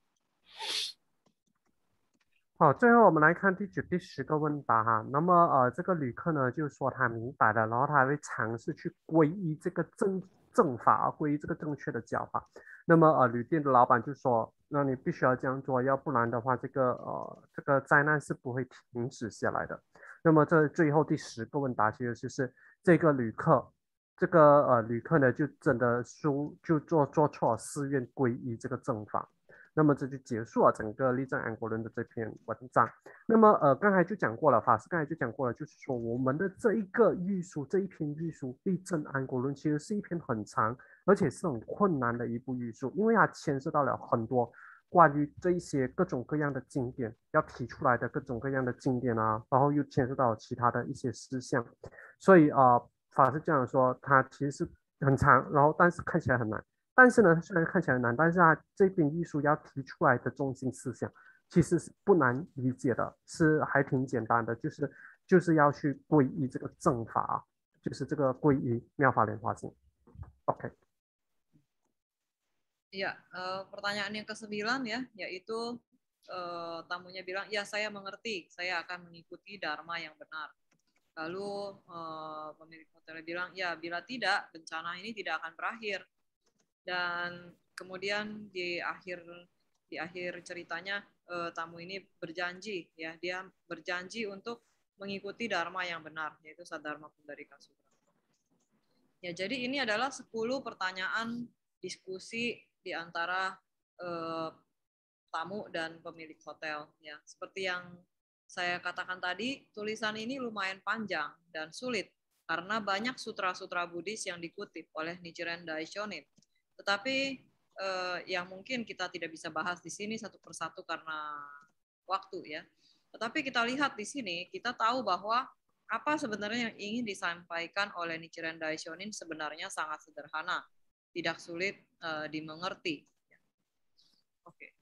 好，最后我们来看第九、第十个问答哈。那么呃，这个旅客呢就说他明白了，然后他还会尝试去皈依这个正正法，皈依这个正确的教法。那么呃，旅店的老板就说，那你必须要这样做，要不然的话，这个呃这个灾难是不会停止下来的。那么这最后第十个问答其实就是这个旅客，这个呃旅客呢就真的输就做做错，誓愿皈依这个正法。那么这就结束了整个立正安国论的这篇文章。那么呃，刚才就讲过了，法师刚才就讲过了，就是说我们的这一个御书，这一篇御书立正安国论，其实是一篇很长，而且是很困难的一部御书，因为它牵涉到了很多关于这一些各种各样的经典要提出来的各种各样的经典啊，然后又牵涉到其他的一些思想，所以啊、呃，法师这样说，它其实是很长，然后但是看起来很难。但是呢，虽然看起来难，但是它这篇艺术要提出来的中心思想其实是不难理解的，是还挺简单的，就是就是要去皈依这个正法，就是这个皈依妙法莲华经。OK。 Ya, uh, pertanyaan yang kesembilan ya, yaitu uh, tamunya bilang, ya saya mengerti, saya akan mengikuti dharma yang benar. Lalu uh, pemilik hotel bilang, ya bila tidak, bencana ini tidak akan berakhir. Dan kemudian di akhir di akhir ceritanya uh, tamu ini berjanji, ya dia berjanji untuk mengikuti dharma yang benar, yaitu Sadharma Pundarika Sutra. Ya, jadi ini adalah sepuluh pertanyaan diskusi di antara eh, tamu dan pemilik hotel. Ya, seperti yang saya katakan tadi, tulisan ini lumayan panjang dan sulit karena banyak sutra-sutra Buddhis yang dikutip oleh Nichiren Daishonin. Tetapi eh, yang mungkin kita tidak bisa bahas di sini satu persatu karena waktu ya. Tetapi kita lihat di sini, kita tahu bahwa apa sebenarnya yang ingin disampaikan oleh Nichiren Daishonin sebenarnya sangat sederhana, tidak sulit uh, dimengerti. Oke. Okay.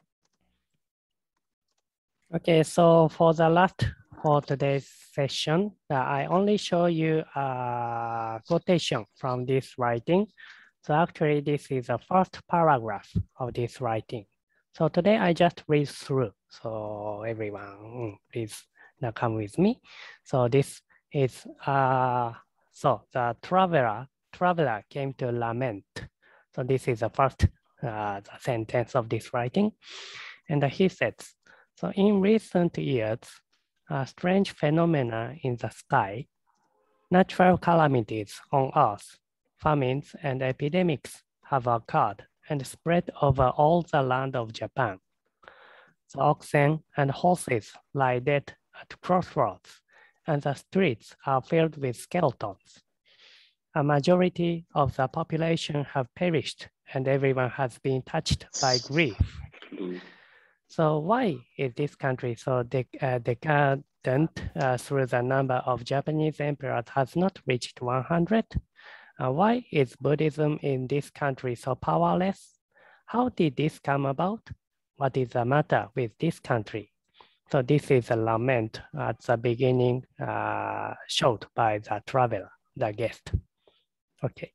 Okay, so for the last for today's session, uh, I only show you a quotation from this writing. So actually, this is the first paragraph of this writing. So today I just read through. So everyone, please now come with me. So this is uh so the traveler traveler came to lament. So this is the first uh, the sentence of this writing, and he says, so in recent years, a strange phenomena in the sky, natural calamities on earth, famines and epidemics have occurred and spread over all the land of Japan. The oxen and horses lie dead at crossroads, and the streets are filled with skeletons. A majority of the population have perished, and everyone has been touched by grief. So why is this country so de uh, decadent uh, through the number of Japanese emperors has not reached one hundred? Uh, why is Buddhism in this country so powerless? How did this come about? What is the matter with this country? So this is a lament at the beginning uh, showed by the traveler, the guest. OK。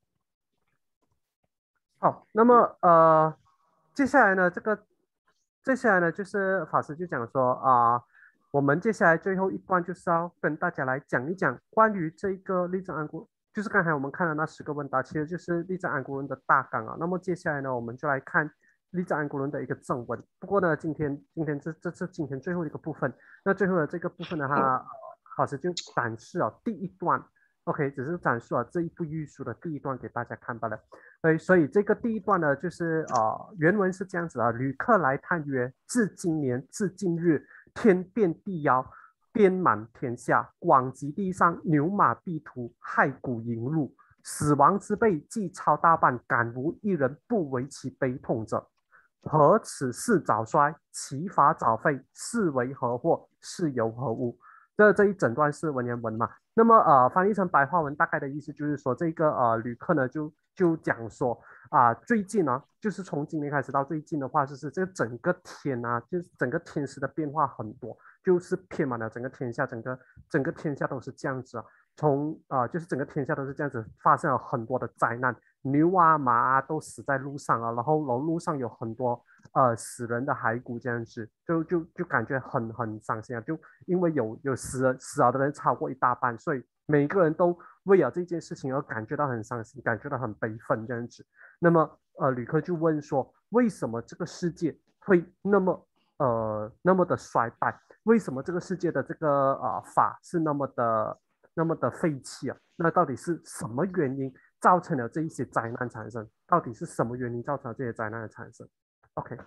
好，那么呃，接下来呢，这个接下来呢，就是法师就讲说啊、呃，我们接下来最后一段就是要跟大家来讲一讲关于这个立正安国，就是刚才我们看的那十个问答，其实就是立正安国论的大纲啊。那么接下来呢，我们就来看立正安国论的一个正文。不过呢，今天今天这这是今天最后一个部分，那最后的这个部分的话，法师就展示了第一段 OK， 只是展述了这一部寓书的第一段给大家看罢了。所以，所以这个第一段呢，就是呃，原文是这样子的：旅客来叹曰：至今年，至今日，天变地妖，鞭满天下，广极地上，牛马必屠，骸骨盈入，死亡之辈既超大半，敢无一人不为其悲痛者？何此事早衰，其法早废，是为何祸？是由何物？这这一整段是文言文嘛？那么呃，翻译成白话文，大概的意思就是说，这个呃旅客呢就就讲说啊、呃，最近呢，就是从今年开始到最近的话，就是这个整个天啊，就是整个天时的变化很多，就是遍满了整个天下，整个整个天下都是这样子啊。从啊、呃，就是整个天下都是这样子，发生了很多的灾难，牛啊马啊都死在路上啊，然后然后路上有很多呃死人的骸骨这样子，就就就感觉很很伤心啊，就因为有有死了死了的人超过一大半，所以每个人都为了这件事情而感觉到很伤心，感觉到很悲愤这样子。那么呃，旅客就问说，为什么这个世界会那么呃那么的衰败？为什么这个世界的这个呃法是那么的那么的废弃啊？那到底是什么原因造成了这一些灾难产生？到底是什么原因造成了这些灾难的产生 ？OK。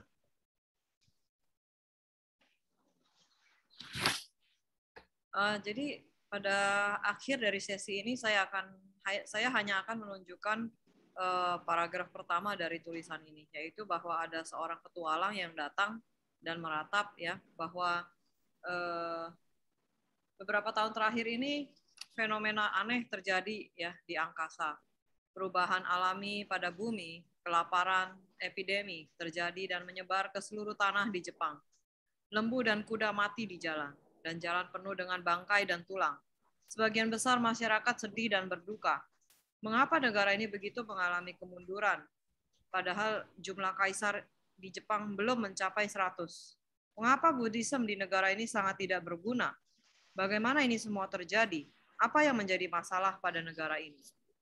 Uh, jadi pada akhir dari sesi ini saya akan saya hanya akan menunjukkan uh, paragraf pertama dari tulisan ini, yaitu bahwa ada seorang petualang yang datang dan meratap ya bahwa uh, beberapa tahun terakhir ini fenomena aneh terjadi ya di angkasa. Perubahan alami pada bumi, kelaparan, epidemi terjadi dan menyebar ke seluruh tanah di Jepang. Lembu dan kuda mati di jalan, dan jalan penuh dengan bangkai dan tulang. Sebagian besar masyarakat sedih dan berduka. Mengapa negara ini begitu mengalami kemunduran? Padahal jumlah kaisar di Jepang belum mencapai seratus. Mengapa Buddhism di negara ini sangat tidak berguna? Bagaimana ini semua terjadi? Apa yang menjadi masalah pada negara ini?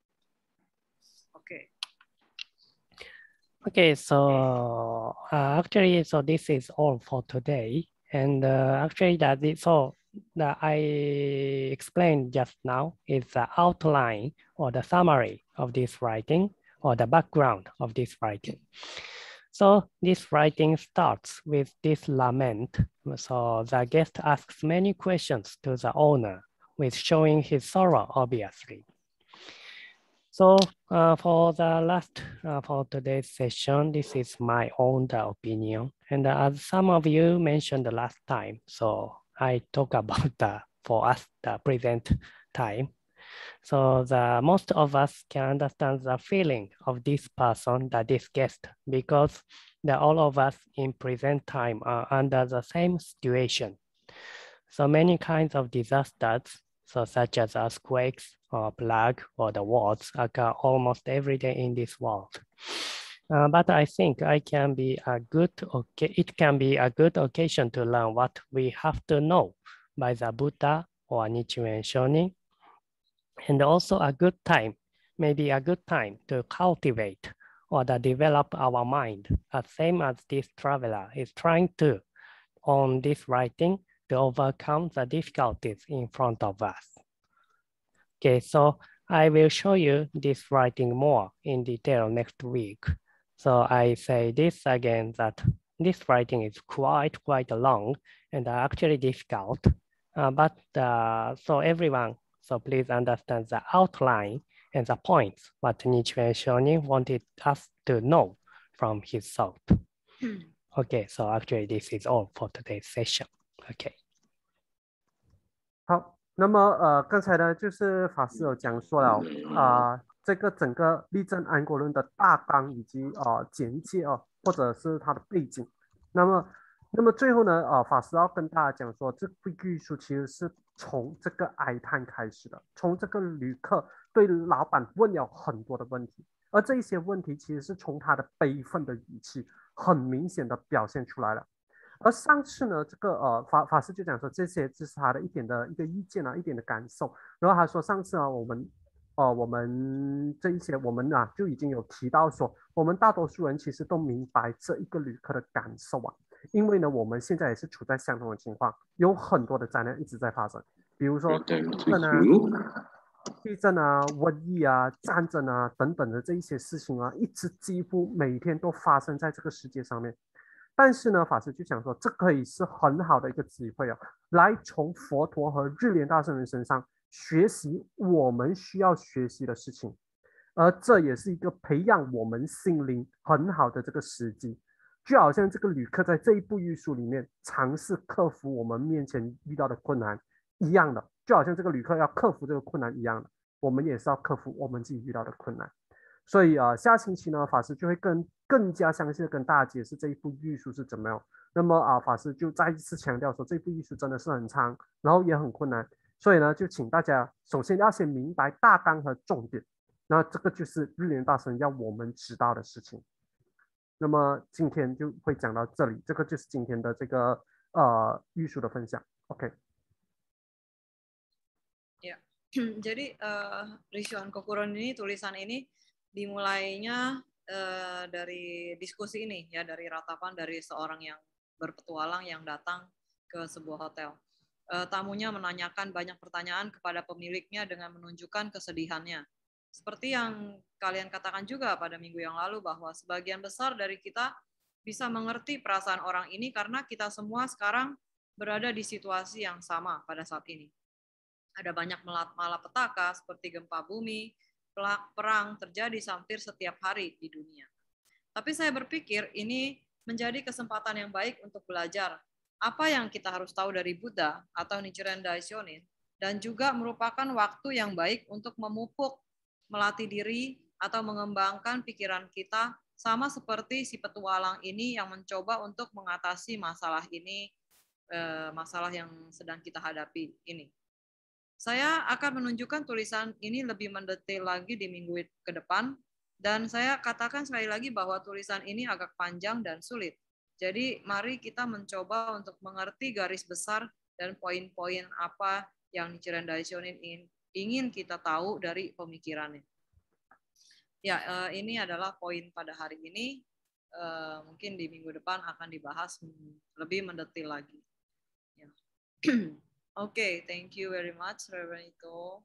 Okay. Okay, so uh, actually, so this is all for today. And uh, actually that is all that I explained just now is the outline or the summary of this writing or the background of this writing. So this writing starts with this lament. So the guest asks many questions to the owner with showing his sorrow, obviously. So uh, for the last, uh, for today's session, this is my own opinion. And uh, as some of you mentioned the last time, so I talk about the, for us, the present time. So the most of us can understand the feeling of this person, that this guest, because the, all of us in present time are under the same situation. So many kinds of disasters, so such as earthquakes or plague or the wars occur almost every day in this world. Uh, but I think I can be a good, okay, it can be a good occasion to learn what we have to know by the Buddha or Nichiren Shonin, and also a good time, maybe a good time to cultivate or to develop our mind, as same as this traveler is trying to on this writing to overcome the difficulties in front of us. Okay, so I will show you this writing more in detail next week. So I say this again, that this writing is quite, quite long and actually difficult. Uh, but uh, so everyone, so please understand the outline and the points what Nichiren Shonin wanted us to know from his thought. Okay, so actually this is all for today's session. Okay. 好，那么呃，刚才呢就是法师有讲说了啊、呃，这个整个立正安国论的大纲以及啊、呃、简介哦，或者是它的背景。那么，那么最后呢，啊、呃，法师要跟大家讲说，这部寓书其实是从这个哀叹开始的，从这个旅客对老板问了很多的问题，而这一些问题其实是从他的悲愤的语气很明显的表现出来了。而上次呢，这个呃法法师就讲说，这些只是他的一点的一个意见啊，一点的感受。然后他说，上次啊，我们呃我们这一些我们啊就已经有提到说，我们大多数人其实都明白这一个旅客的感受啊，因为呢，我们现在也是处在相同的情况，有很多的灾难一直在发生，比如说地震啊， 地震啊、瘟疫啊、战争啊等等的这一些事情啊，一直几乎每天都发生在这个世界上面。但是呢，法师就想说，这可以是很好的一个机会哦，来从佛陀和日莲大圣人身上学习我们需要学习的事情，而这也是一个培养我们心灵很好的这个时机。就好像这个旅客在这一部寓书里面尝试克服我们面前遇到的困难一样的，就好像这个旅客要克服这个困难一样的，我们也是要克服我们自己遇到的困难。所以啊、呃，下星期呢，法师就会更更加详细的跟大家解释这一部寓书是怎么样。那么啊、呃，法师就再一次强调说，这部寓书真的是很长，然后也很困难。所以呢，就请大家首先要先明白大纲和重点。那这个就是日莲大神要我们知道的事情。那么今天就会讲到这里，这个就是今天的这个呃寓书的分享。OK。 Ya, jadi uh, Rishoan Kokuron ini tulisan ini dimulainya uh, dari diskusi ini ya, dari ratapan dari seorang yang berpetualang yang datang ke sebuah hotel. Uh, tamunya menanyakan banyak pertanyaan kepada pemiliknya dengan menunjukkan kesedihannya. Seperti yang kalian katakan juga pada minggu yang lalu bahwa sebagian besar dari kita bisa mengerti perasaan orang ini karena kita semua sekarang berada di situasi yang sama pada saat ini. Ada banyak malapetaka seperti gempa bumi, perang terjadi hampir setiap hari di dunia. Tapi saya berpikir ini menjadi kesempatan yang baik untuk belajar apa yang kita harus tahu dari Buddha atau Nichiren Daishonin, dan juga merupakan waktu yang baik untuk memupuk, melatih diri, atau mengembangkan pikiran kita sama seperti si petualang ini yang mencoba untuk mengatasi masalah ini, masalah yang sedang kita hadapi ini. Saya akan menunjukkan tulisan ini lebih mendetail lagi di minggu ke depan, dan saya katakan sekali lagi bahwa tulisan ini agak panjang dan sulit. Jadi mari kita mencoba untuk mengerti garis besar dan poin-poin apa yang Nichiren Daishonin ingin kita tahu dari pemikirannya. Ya, ini adalah poin pada hari ini. Mungkin di minggu depan akan dibahas lebih mendetail lagi. Ya. Okay, thank you very much, Reverend Ito.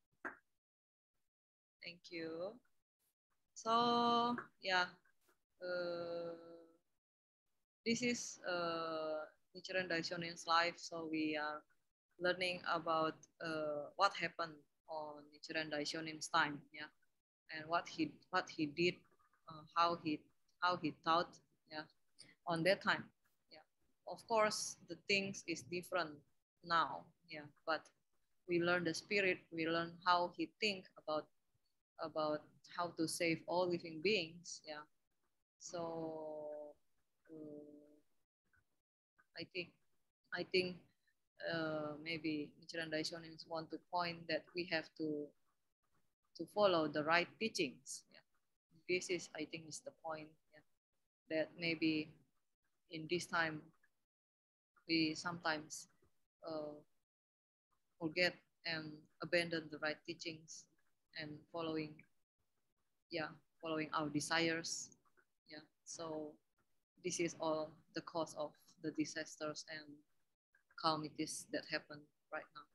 Thank you. So, yeah, uh, this is uh, Nichiren Daishonin's life. So we are learning about uh, what happened on Nichiren Daishonin's time, yeah, and what he what he did, uh, how he how he thought, yeah, on that time, yeah. Of course, the things is different now, yeah, but we learn the spirit, we learn how he think about about how to save all living beings, yeah. So uh, I think I think uh, maybe Nichiren Daishonin want to point that we have to to follow the right teachings, yeah. This is, I think, is the point, yeah, that maybe in this time we sometimes uh, forget and abandon the right teachings and following, yeah, following our desires, yeah. So this is all the cause of the disasters and calamities that happen right now.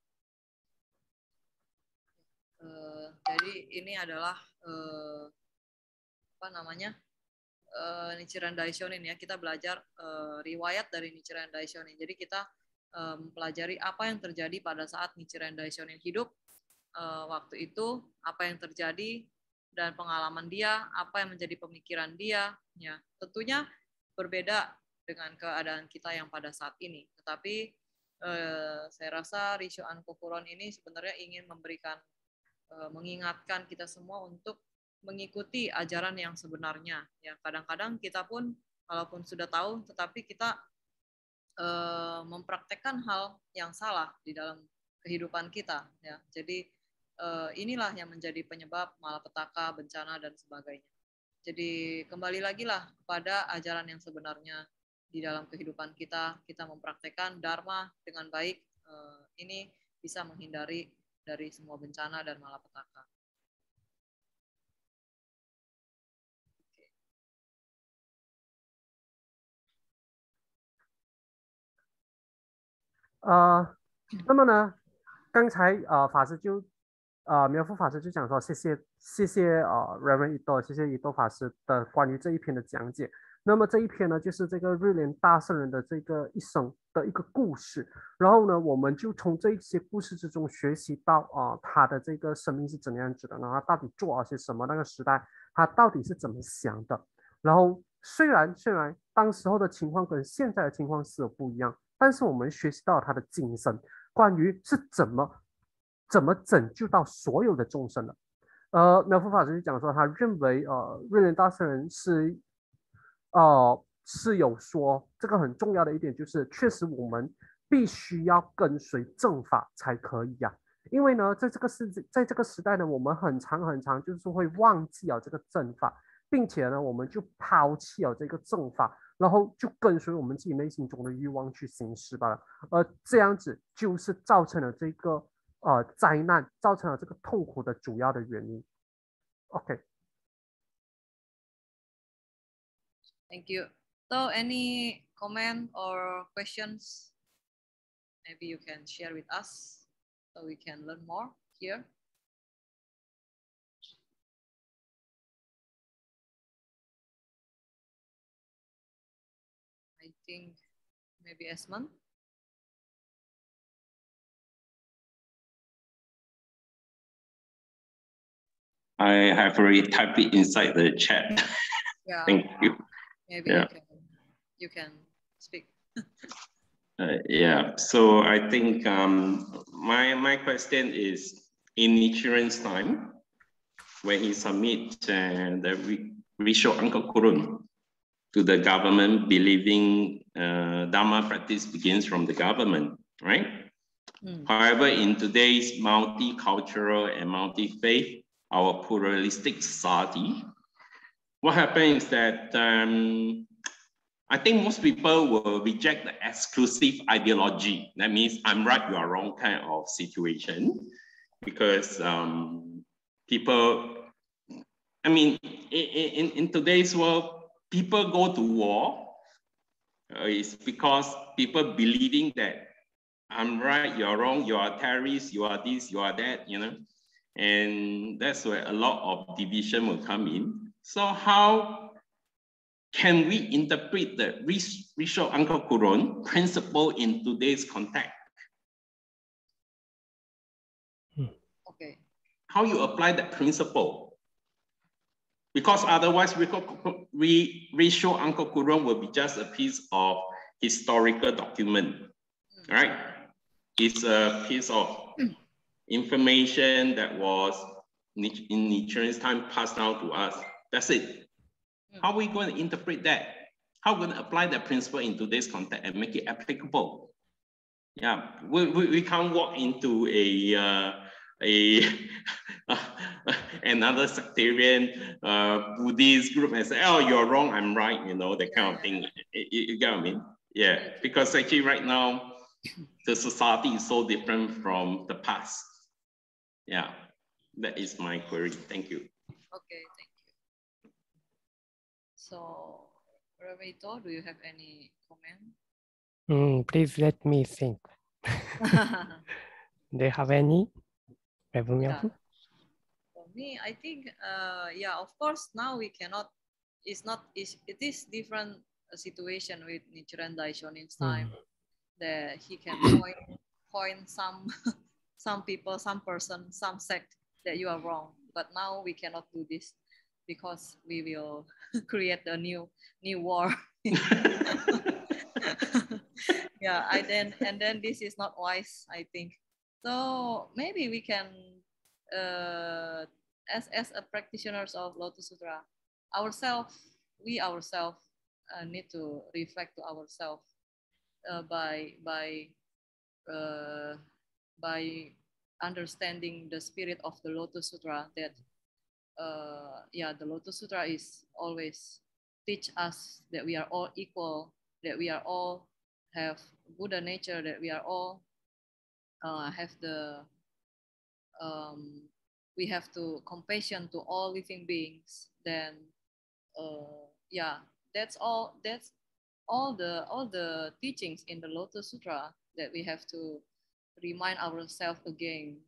Uh, jadi ini adalah uh, apa namanya uh, Nichiren Daishonin, ya. Kita belajar uh, riwayat dari Nichiren Daishonin. Jadi kita mempelajari um, apa yang terjadi pada saat Nichiren Daishonin hidup uh, waktu itu, apa yang terjadi dan pengalaman dia, apa yang menjadi pemikiran dia, ya. Tentunya berbeda dengan keadaan kita yang pada saat ini. Tetapi eh, saya rasa Rishoan Kokuron ini sebenarnya ingin memberikan, eh, mengingatkan kita semua untuk mengikuti ajaran yang sebenarnya. Ya, kadang-kadang kita pun walaupun sudah tahu, tetapi kita eh, mempraktekkan hal yang salah di dalam kehidupan kita. Ya, jadi eh, inilah yang menjadi penyebab malapetaka, bencana dan sebagainya. Jadi kembali lagi lah kepada ajaran yang sebenarnya di dalam kehidupan kita, kita mempraktekkan Dharma dengan baik, eh, ini bisa menghindari dari semua bencana dan malapetaka. Okay. 呃，那么呢，刚才呃法师就呃苗夫法师就讲说，谢谢谢谢呃 Reverend Ito，谢谢 Ito 法师的关于这一篇的讲解。那么这一篇呢，就是这个日莲大圣人的这个一生的一个故事。然后呢，我们就从这些故事之中学习到啊、呃，他的这个生命是怎样子的，然后他到底做了些什么，那个时代他到底是怎么想的。然后虽然虽然当时候的情况跟现在的情况是有不一样，但是我们学习到他的精神，关于是怎么怎么拯救到所有的众生的。呃，苗夫法师就讲说，他认为呃，瑞莲大圣人是呃是有说这个很重要的一点，就是确实我们必须要跟随正法才可以呀、啊。因为呢，在这个世在这个时代呢，我们很长很长就是会忘记了这个正法，并且呢，我们就抛弃了这个正法，然后就跟随我们自己内心中的欲望去行事罢了。而这样子就是造成了这个呃灾难，造成了这个痛苦的主要的原因。OK。 Thank you. So any comment or questions? Maybe you can share with us so we can learn more here. I think maybe Esmond. I have already typed it inside the chat. Yeah. Thank you. Maybe Yeah. you can you can speak. Uh, yeah, so I think um, my my question is, in Nichiren's time, when he submit uh, the Risho Uncle Kurun to the government, believing uh, Dharma practice begins from the government, right? Mm. However, in today's multicultural and multi-faith, our pluralistic society, what happens is that um, I think most people will reject the exclusive ideology. That means I'm right, you are wrong kind of situation. Because um, people, I mean, in, in, in today's world, people go to war. Uh, it's because people believing that I'm right, you're wrong, you are terrorists, you are this, you are that, you know. And that's where a lot of division will come in. So how can we interpret the Risho Uncle Kurun principle in today's context? Okay. How you apply that principle? Because otherwise, Risho Uncle Kurun will be just a piece of historical document, mm. right? It's a piece of mm. information that was in Nichiren's time passed down to us. That's it. How are we going to interpret that? How are we going to apply that principle in today's context and make it applicable? Yeah, we, we, we can't walk into a, uh, a another sectarian uh, Buddhist group and say, oh, you're wrong, I'm right, you know, that kind of thing. You, you get what I mean? Yeah, because actually right now, the society is so different from the past. Yeah, that is my query. Thank you. Okay, thank you. So, Ito, do you have any comment? Mm, please let me think. Do you have any? Yeah. For me, I think, uh, yeah, of course, now we cannot, it's not, it's, it is different situation with Nichiren Daishonin's time, mm. that he can point, point some, some people, some person, some sect that you are wrong. But now we cannot do this because we will create a new, new war. Yeah, I then, and then this is not wise, I think. So maybe we can, uh, as, as a practitioners of Lotus Sutra, ourselves, we ourselves uh, need to reflect to ourselves uh, by, by, uh, by understanding the spirit of the Lotus Sutra, that, uh, yeah, the Lotus Sutra is always teach us that we are all equal, that we are all have Buddha nature, that we are all uh, have the um, we have to compassion to all living beings. Then uh, yeah, that's all. That's all the all the teachings in the Lotus Sutra that we have to remind ourselves again.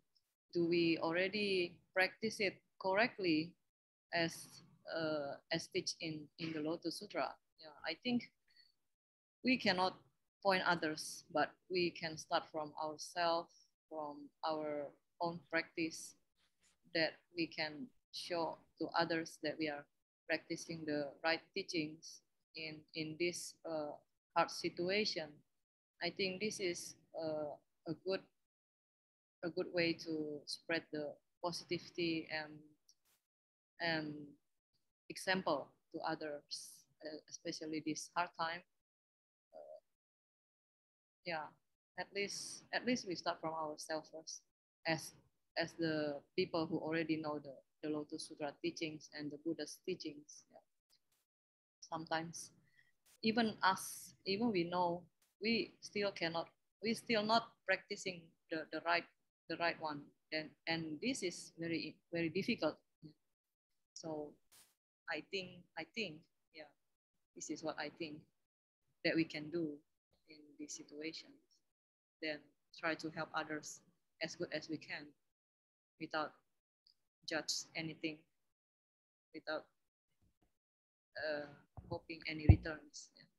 do we already practice it correctly as uh, as teach in in the Lotus Sutra? Yeah, I think we cannot point others, but we can start from ourselves, from our own practice, that we can show to others that we are practicing the right teachings in in this uh, hard situation. I think this is uh, a good a good way to spread the positivity and and example to others, uh, especially this hard time. Uh, yeah, at least at least we start from ourselves first, as as the people who already know the, the Lotus Sutra teachings and the Buddha's teachings. Yeah. Sometimes even us, even we know, we still cannot, we still not practicing the, the right the right one. And and this is very very difficult. So I think I think yeah, this is what I think that we can do in these situations. Then try to help others as good as we can without judge anything, without uh, hoping any returns. Ya.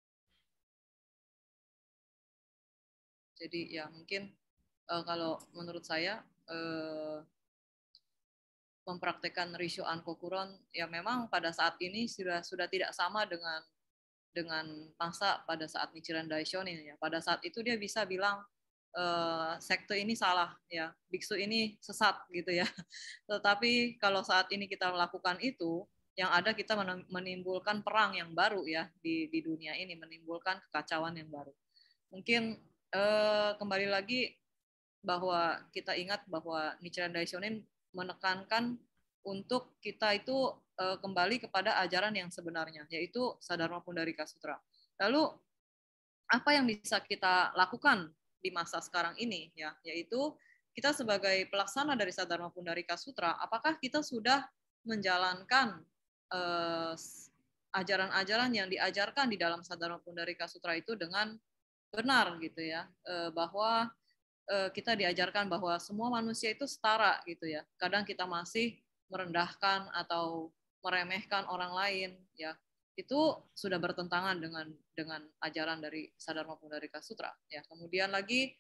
Jadi ya mungkin uh, kalau menurut saya uh, mempraktekkan Rissho Ankokuron ya memang pada saat ini sudah sudah tidak sama dengan dengan masa pada saat Nichiren Daishonin ya. Pada saat itu dia bisa bilang e, sekte ini salah ya, biksu ini sesat gitu ya. Tetapi kalau saat ini kita melakukan itu, yang ada kita menimbulkan perang yang baru ya di di dunia ini, menimbulkan kekacauan yang baru. Mungkin eh, kembali lagi bahwa kita ingat bahwa Nichiren Daishonin menekankan untuk kita itu uh, kembali kepada ajaran yang sebenarnya, yaitu Sadharma Pundarika Sutra. Lalu apa yang bisa kita lakukan di masa sekarang ini, ya, yaitu kita sebagai pelaksana dari Sadharma Pundarika Sutra, apakah kita sudah menjalankan uh, ajaran-ajaran yang diajarkan di dalam Sadharma Pundarika Sutra itu dengan benar, gitu ya, uh, bahwa kita diajarkan bahwa semua manusia itu setara gitu ya. Kadang kita masih merendahkan atau meremehkan orang lain ya. Itu sudah bertentangan dengan dengan ajaran dari Sadharma Pundarika Sutra ya. Kemudian lagi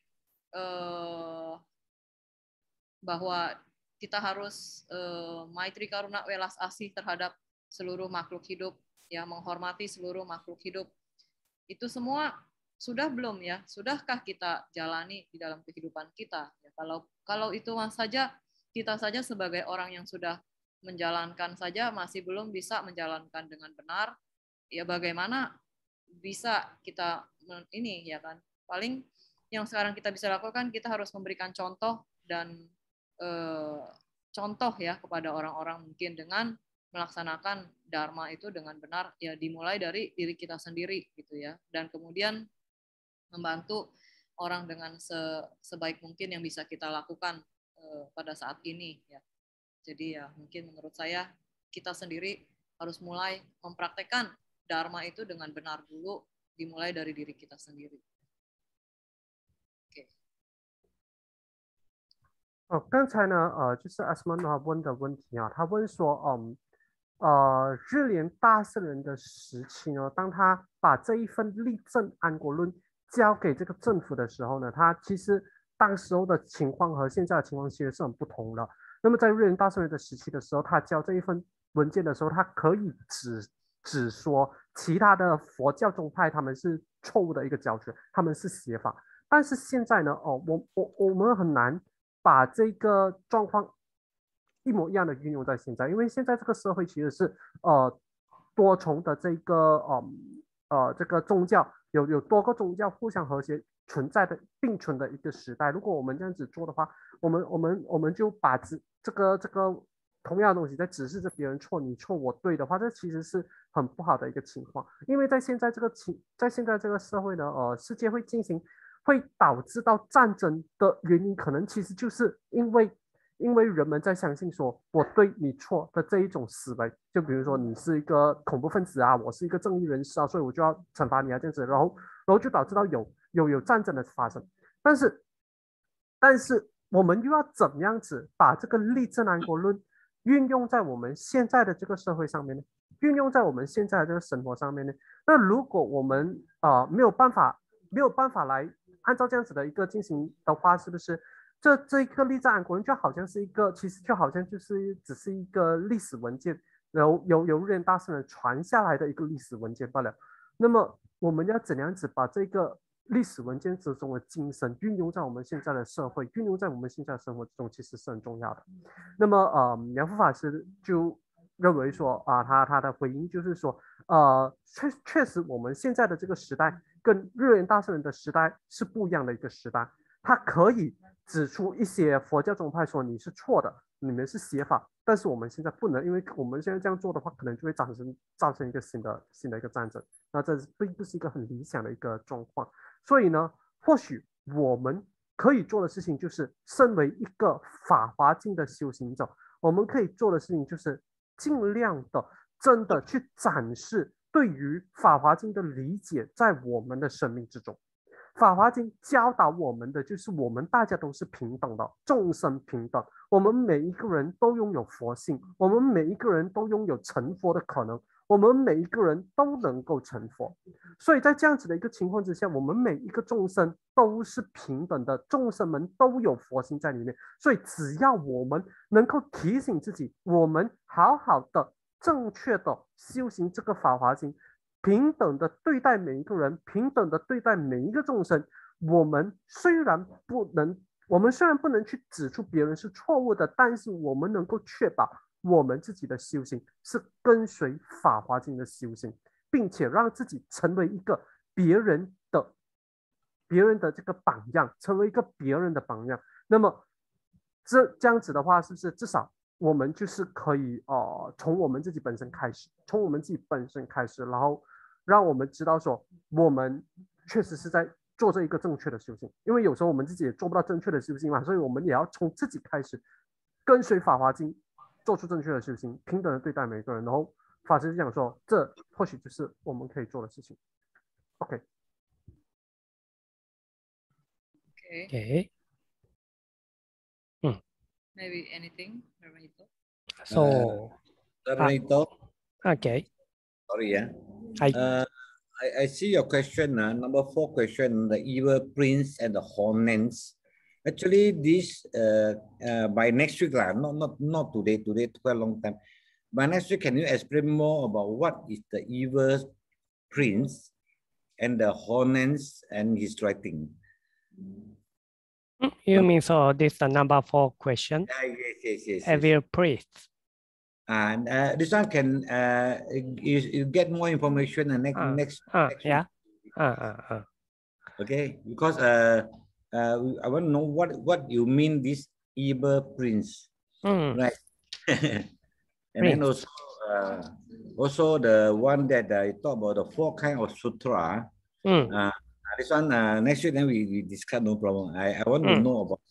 eh, bahwa kita harus eh, maitri karuna welas asih terhadap seluruh makhluk hidup ya, menghormati seluruh makhluk hidup. Itu semua sudah belum ya? Sudahkah kita jalani di dalam kehidupan kita? Ya, kalau kalau itu saja kita saja sebagai orang yang sudah menjalankan saja masih belum bisa menjalankan dengan benar, ya bagaimana bisa kita ini ya kan? Paling yang sekarang kita bisa lakukan, kita harus memberikan contoh dan eh, contoh ya kepada orang-orang mungkin dengan melaksanakan dharma itu dengan benar, ya dimulai dari diri kita sendiri gitu ya, dan kemudian membantu orang dengan se sebaik mungkin yang bisa kita lakukan uh, pada saat ini ya. Jadi ya mungkin menurut saya kita sendiri harus mulai mempraktekkan dharma itu dengan benar dulu, dimulai dari diri kita sendiri. Oke. 哦，刚才呢，呃，就是阿斯曼诺问的问题啊，他问说，嗯，呃，日莲大圣人的时期呢，当他把这一份立正安国论交给这个政府的时候呢，他其实当时候的情况和现在的情况其实是很不同的。那么在日莲大圣人的时期的时候，他交这一份文件的时候，他可以只只说其他的佛教宗派他们是错误的一个教学，他们是邪法。但是现在呢，哦，我我我们很难把这个状况一模一样的运用在现在，因为现在这个社会其实是呃多重的这个呃呃这个宗教。有有多个宗教互相和谐存在的并存的一个时代。如果我们这样子做的话，我们我们我们就把这这个这个同样的东西在指示着别人错，你错我对的话，这其实是很不好的一个情况。因为在现在这个情，在现在这个社会呢，呃，世界会进行，会导致到战争的原因，可能其实就是因为。因为人们在相信说我对你错的这一种思维，就比如说你是一个恐怖分子啊，我是一个正义人士啊，所以我就要惩罚你啊，这样子，然后然后就导致到有有有战争的发生。但是但是我们又要怎么样子把这个立正安国论运用在我们现在的这个社会上面呢？运用在我们现在的这个生活上面呢？那如果我们啊、呃、没有办法没有办法来按照这样子的一个进行的话，是不是这这一个立正安国论就好像是一个，其实就好像就是只是一个历史文件，由由由日莲大圣人传下来的一个历史文件罢了。那么我们要怎样子把这个历史文件之中的精神运用在我们现在的社会，运用在我们现在的生活之中，其实是很重要的。那么呃，梁父法师就认为说啊，他他的回应就是说，呃，确确实我们现在的这个时代跟日莲大圣人的时代是不一样的一个时代。他可以指出一些佛教宗派说你是错的，你们是邪法，但是我们现在不能，因为我们现在这样做的话，可能就会造成造成一个新的新的一个战争，那这并不是一个很理想的一个状况。所以呢，或许我们可以做的事情就是，身为一个法华经的修行者，我们可以做的事情就是尽量的真的去展示对于法华经的理解在我们的生命之中。法华经教导我们的就是我们大家都是平等的，众生平等，我们每一个人都拥有佛性，我们每一个人都拥有成佛的可能，我们每一个人都能够成佛。所以在这样子的一个情况之下，我们每一个众生都是平等的，众生们都有佛性在里面。所以只要我们能够提醒自己，我们好好的正确的修行这个法华经，平等的对待每一个人，平等的对待每一个众生。我们虽然不能，我们虽然不能去指出别人是错误的，但是我们能够确保我们自己的修行是跟随法华经的修行，并且让自己成为一个别人的别人的这个榜样，成为一个别人的榜样。那么这这样子的话，是不是至少我们就是可以呃从我们自己本身开始，从我们自己本身开始，然后让我们知道说我们确实是在做这一个正确的修行。因为有时候我们自己也做不到正确的修行嘛，所以我们也要从自己开始，跟随法华经，做出正确的修行，平等的对待每个人。然后法师讲说，这或许就是我们可以做的事情。OK。 Okay. Okay. Hmm. Maybe anything, So, uh, uh, okay. Sorry, yeah. I, uh, I, I see your question, uh, number four question, the evil prince and the hornets. Actually, this uh, uh, by next week, uh, not, not, not today, today took a long time. By next week, can you explain more about what is the evil prince and the hornets and his writing? You mean so this is the number four question? Uh, yes, yes, yes. Evil yes. priest. And uh, this one can uh, you, you get more information and next uh, next, uh, next yeah. Uh, uh, uh. Okay, because uh, uh, I want to know what what you mean this evil prince, Mm. right? And Prince. then also uh, also the one that I talk about the four kind of sutra. Mm. Uh, this one uh, next week then we, we discuss, no problem. I, I want Mm. to know about.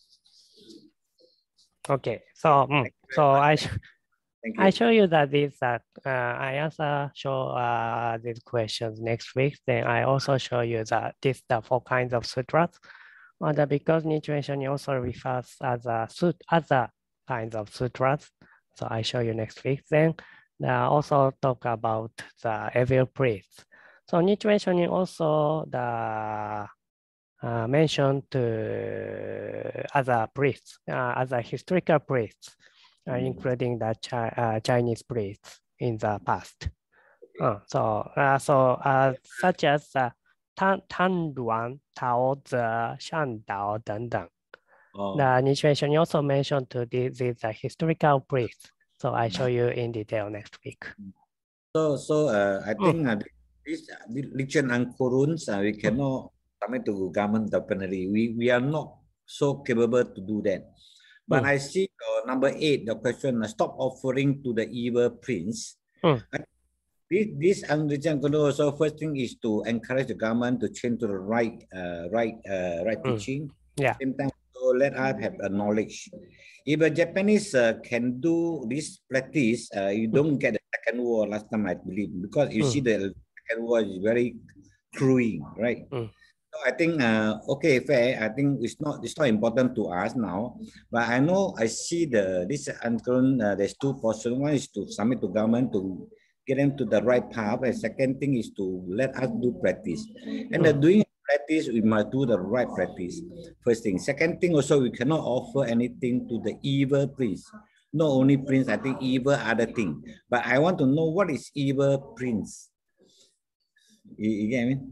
Okay, so mm, so I Thank you. I show you that this that uh, I answer show uh, these questions next week. Then I also show you that this the four kinds of sutras. Uh, the because Nichiren also refers as a sut other kinds of sutras. So I show you next week. Then uh, also talk about the evil priests. So Nichiren also the uh, mentioned to other priests, uh, other historical priests. Uh, including the Chi uh, Chinese priests in the past. Uh, so, uh, so uh, such as uh, Tan Tan Duan, Tao Ze, Shan Dao, 等等. Oh. The Nichiren also mentioned to these, these uh, historical priests. So I show you in detail next week. So, so uh, I think mm. uh, this Lichen and Kuruns, uh, we cannot submit to government definitely. We we are not so capable to do that. But mm. I see uh, number eight, the question, uh, stop offering to the evil prince. Mm. This, this Anglican also first thing is to encourage the government to change to the right, uh, right, uh, right mm. teaching. Yeah. Same time, so let us have a knowledge. If a Japanese uh, can do this practice, uh, you don't get the second war last time, I believe, because you mm. see the second war is very cruel, right? Mm. I think uh, okay, fair. I think it's not it's not important to us now, but I know I see the this uncurrent. Uh, there's two portions. One is to submit to government to get them to the right path, and second thing is to let us do practice. And the doing practice, we must do the right practice. First thing. Second thing, also we cannot offer anything to the evil prince. Not only prince, I think evil other thing. But I want to know what is evil prince. You, you get me?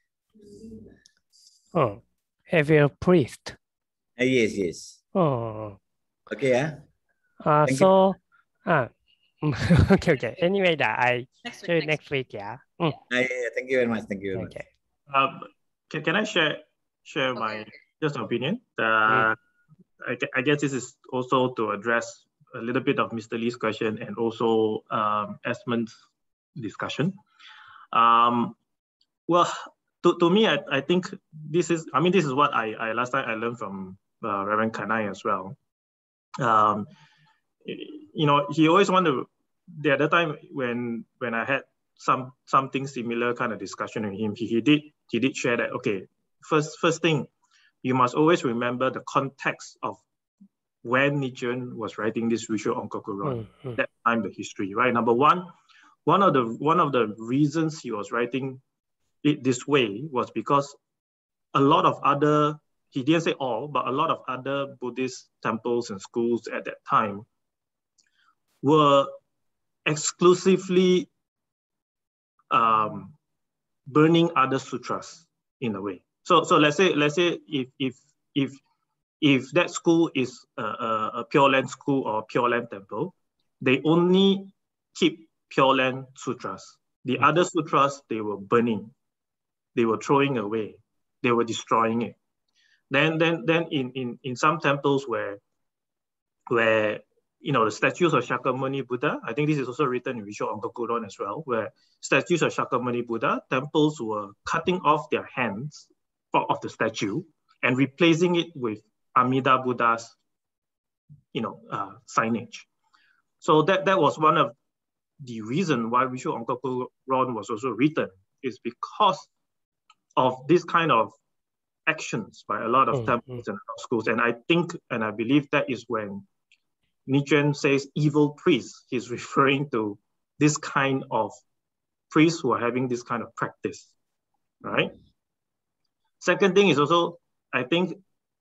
Oh, evil priest. Uh, yes, yes. Oh, Okay, yeah. uh, Thank so, uh, okay, okay. Anyway, that I Next week. show you Next next week, yeah. Mm, Uh, yeah, yeah, thank you very much. Thank you very okay. Um, can, can I share share Okay, my okay. just opinion? Uh, I, gue- I guess this is also to address a little bit of Mister Lee's question and also um, Esmond's discussion. Um, well, to, to me, I, I think this is, I mean, this is what I, I last time I learned from uh, Reverend Kanai as well. Um, you know, he always wanted to, the other time when when I had some something similar kind of discussion with him, he, he did he did share that, okay, first first thing, you must always remember the context of when Nichiren was writing this Risho on Kokuron, Mm, that time, the history, right? Number one, one of the one of the reasons he was writing it this way was because a lot of other, he didn't say all, but a lot of other Buddhist temples and schools at that time were exclusively um, burning other sutras in a way. So, so let's say, let's say if if if if that school is a, a, a Pure Land school or Pure Land temple, they only keep Pure Land sutras. The Mm. other sutras they were burning, they were throwing away, they were destroying it. Then, then, then in in in some temples where where you know the statues of Shakyamuni Buddha, I think this is also written in Risho on Kokuron as well, where statues of Shakyamuni Buddha, temples were cutting off their hands of the statue and replacing it with Amida Buddha's, you know, uh, signage. So that that was one of the reason why Risho on Kokuron was also written, is because of this kind of actions by a lot of Mm, temples and schools. And I think and I believe that is when Nichiren says evil priests, he's referring to this kind of priests who are having this kind of practice, right? Second thing is also, I think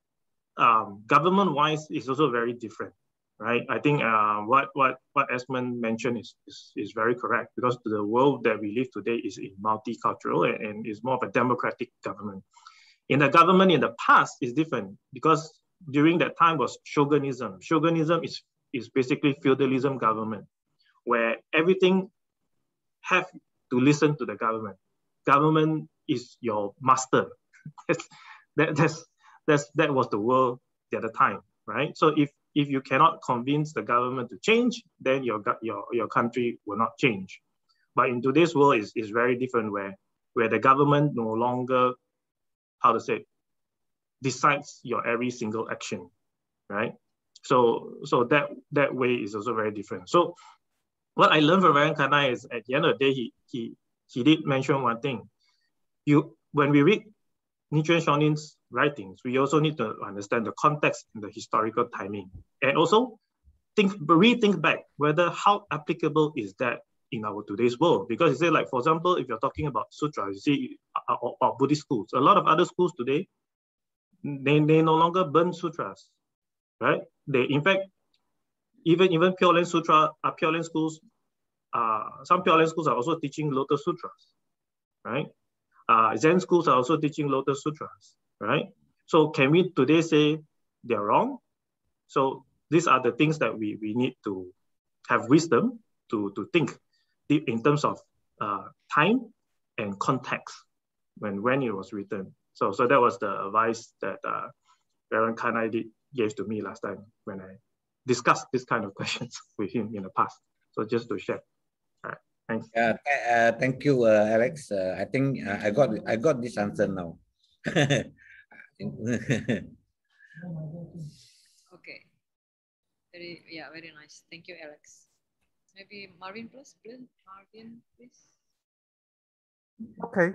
um, government-wise is also very different, right? I think uh, what what what Esmond mentioned is, is is very correct, because the world that we live today is in multicultural and, and is more of a democratic government. In the government in the past is different, because during that time was shogunism. Shogunism is is basically feudalism government, where everything have to listen to the government. Government is your master. that, that's, that's, that was the world at the time, right? So if, if you cannot convince the government to change, then your, your, your country will not change. But in today's world is is very different, where, where the government no longer, how to say, decides your every single action, right? So, so that that way is also very different. So, what I learned from Reverend Kanai is, at the end of the day, he he he did mention one thing. You when we read Nichiren Shonin's writings, we also need to understand the context and the historical timing, and also think rethink back whether how applicable is that in our today's world. Because you say, like, for example, if you're talking about sutras, you see, or, or Buddhist schools, a lot of other schools today, they, they no longer burn sutras, right? They, in fact, even even Pure Land Sutra, uh, Pure Land schools, uh, some Pure Land schools are also teaching Lotus Sutras, right? Uh, Zen schools are also teaching Lotus Sutras, right? So can we today say they're wrong? So these are the things that we, we need to have wisdom to, to think in terms of uh, time and context when, when it was written. So, so that was the advice that uh, Reverend Kanai did, gave to me last time when I discussed this kind of questions with him in the past. So just to share. All right, thanks. Uh, uh, thank you, uh, Alex. Uh, I think uh, I got I got this answer now. Okay. Very, yeah, very nice. Thank you, Alex. Maybe Marvin, please, please. Marvin, please. Okay.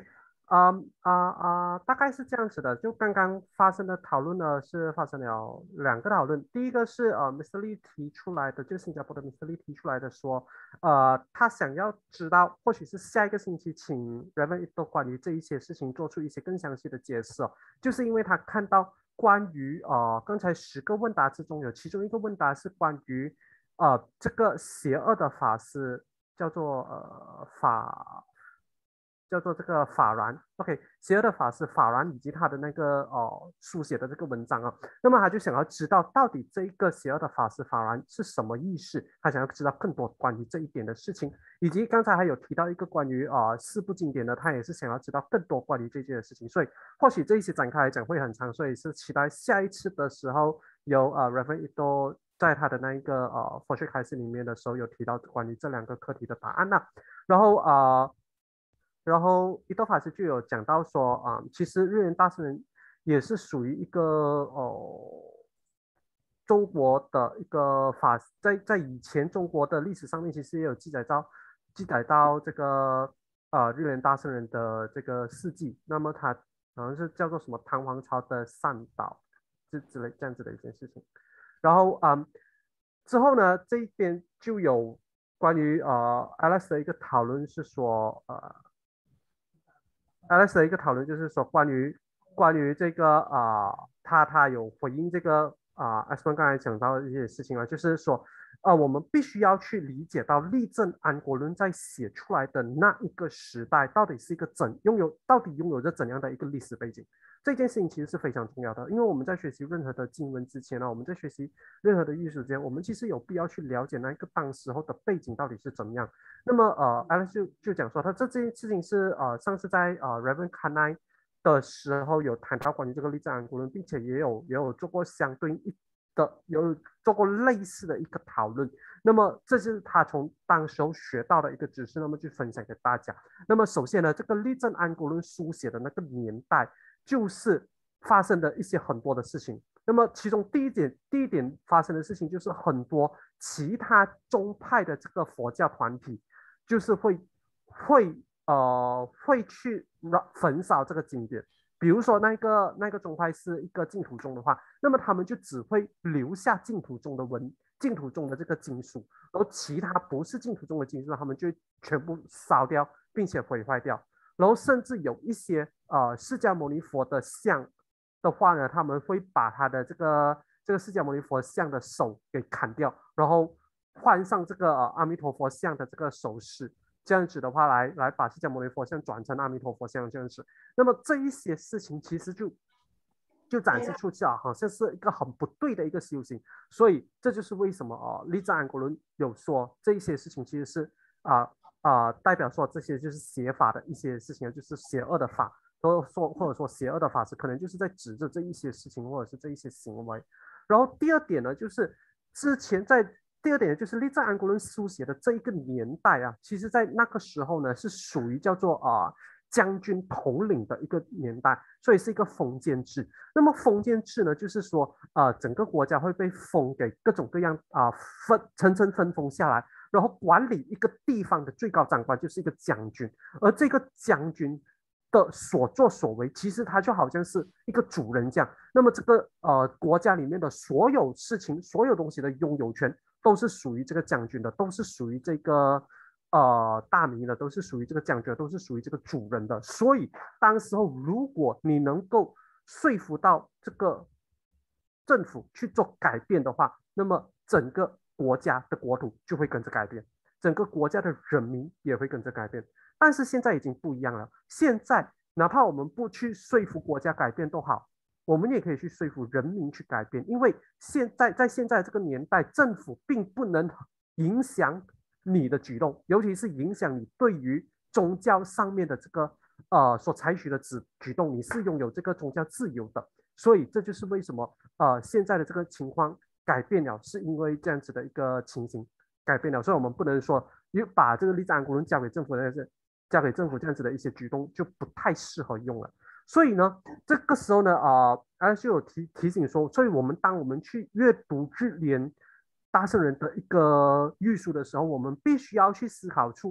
啊啊啊，大概是这样子的。就刚刚发生的讨论呢，是发生了两个讨论。第一个是呃，Mister Lee 提出来的，就是新加坡的 Mister Lee 提出来的说，呃，他想要知道，或许是下一个星期请 Reverend Ito 关于这一些事情做出一些更详细的解释哦，就是因为他看到关于呃刚才十个问答之中有其中一个问答是关于呃这个邪恶的法师叫做呃法。叫做这个法然 ，OK， 邪恶的法师法然以及他的那个呃书写的这个文章啊，那么他就想要知道到底这一个邪恶的法师法然是什么意思，他想要知道更多关于这一点的事情，以及刚才还有提到一个关于呃四部经典的，他也是想要知道更多关于这件的事情，所以或许这一些展开来讲会很长，所以是期待下一次的时候有呃 Reverend Ito 在他的那一个呃佛学开示里面的时候有提到关于这两个课题的答案呐、啊，然后呃。然后伊多法师就有讲到说，啊、嗯，其实日莲大圣人也是属于一个哦，中国的一个法，在在以前中国的历史上面，其实也有记载到记载到这个呃日莲大圣人的这个事迹。那么他好像是叫做什么唐王朝的善导，之之类这样子的一件事情。然后嗯，之后呢，这边就有关于呃 Alex 的一个讨论是说呃。Alex 的一个讨论就是说关于关于这个啊、呃，他他有回应这个啊 ，Aspen 刚才讲到的一些事情啊，就是说呃，我们必须要去理解到立正安国论在写出来的那一个时代到底是一个怎拥有到底拥有着怎样的一个历史背景。这件事情其实是非常重要的，因为我们在学习任何的经文之前呢，我们在学习任何的艺术之前，我们其实有必要去了解那一个当时候的背景到底是怎么样。那么呃 ，Alex 就就讲说，他这件事情是呃上次在呃 Reverend Kanai 的时候有谈到关于这个立正安国论，并且也有也有做过相对应的有做过类似的一个讨论。那么这就是他从当时候学到的一个知识，那么去分享给大家。那么首先呢，这个立正安国论书写的那个年代，就是发生的一些很多的事情。那么其中第一点，第一点发生的事情就是很多其他宗派的这个佛教团体，就是会会呃会去焚烧这个经典。比如说那个那个宗派是一个净土宗的话，那么他们就只会留下净土宗的文、净土宗的这个经书，然后其他不是净土宗的经书，他们就全部烧掉，并且毁坏掉。然后甚至有一些呃释迦牟尼佛的像的话呢，他们会把他的这个这个释迦牟尼佛像的手给砍掉，然后换上这个、呃、阿弥陀佛像的这个手势，这样子的话来来把释迦牟尼佛像转成阿弥陀佛像这样子。那么这一些事情其实就就展示出去啊，好像是一个很不对的一个修行。所以这就是为什么啊，立正安国论有说这一些事情其实是啊。啊、呃，代表说这些就是邪法的一些事情，就是邪恶的法，或者说或者说邪恶的法师，可能就是在指着这一些事情，或者是这一些行为。然后第二点呢，就是之前在第二点就是立正安国论书写的这一个年代啊，其实在那个时候呢，是属于叫做啊、呃、将军统领的一个年代，所以是一个封建制。那么封建制呢，就是说呃整个国家会被封给各种各样啊、呃、分层层分封下来。然后管理一个地方的最高长官就是一个将军，而这个将军的所作所为，其实他就好像是一个主人这样。那么这个呃国家里面的所有事情、所有东西的拥有权，都是属于这个将军的，都是属于这个呃大名的，都是属于这个将军的，都是属于这个主人的。所以当时候如果你能够说服到这个政府去做改变的话，那么整个国家的国土就会跟着改变，整个国家的人民也会跟着改变。但是现在已经不一样了，现在哪怕我们不去说服国家改变都好，我们也可以去说服人民去改变，因为现在在现在这个年代，政府并不能影响你的举动，尤其是影响你对于宗教上面的这个呃所采取的举举动，你是拥有这个宗教自由的。所以这就是为什么呃现在的这个情况改变了，是因为这样子的一个情形改变了，所以我们不能说又把这个立正安国论交给政府的交给政府这样子的一些举动就不太适合用了。所以呢，这个时候呢，呃，而就有提提醒说，所以我们当我们去阅读日莲大圣人的一个玉书的时候，我们必须要去思考出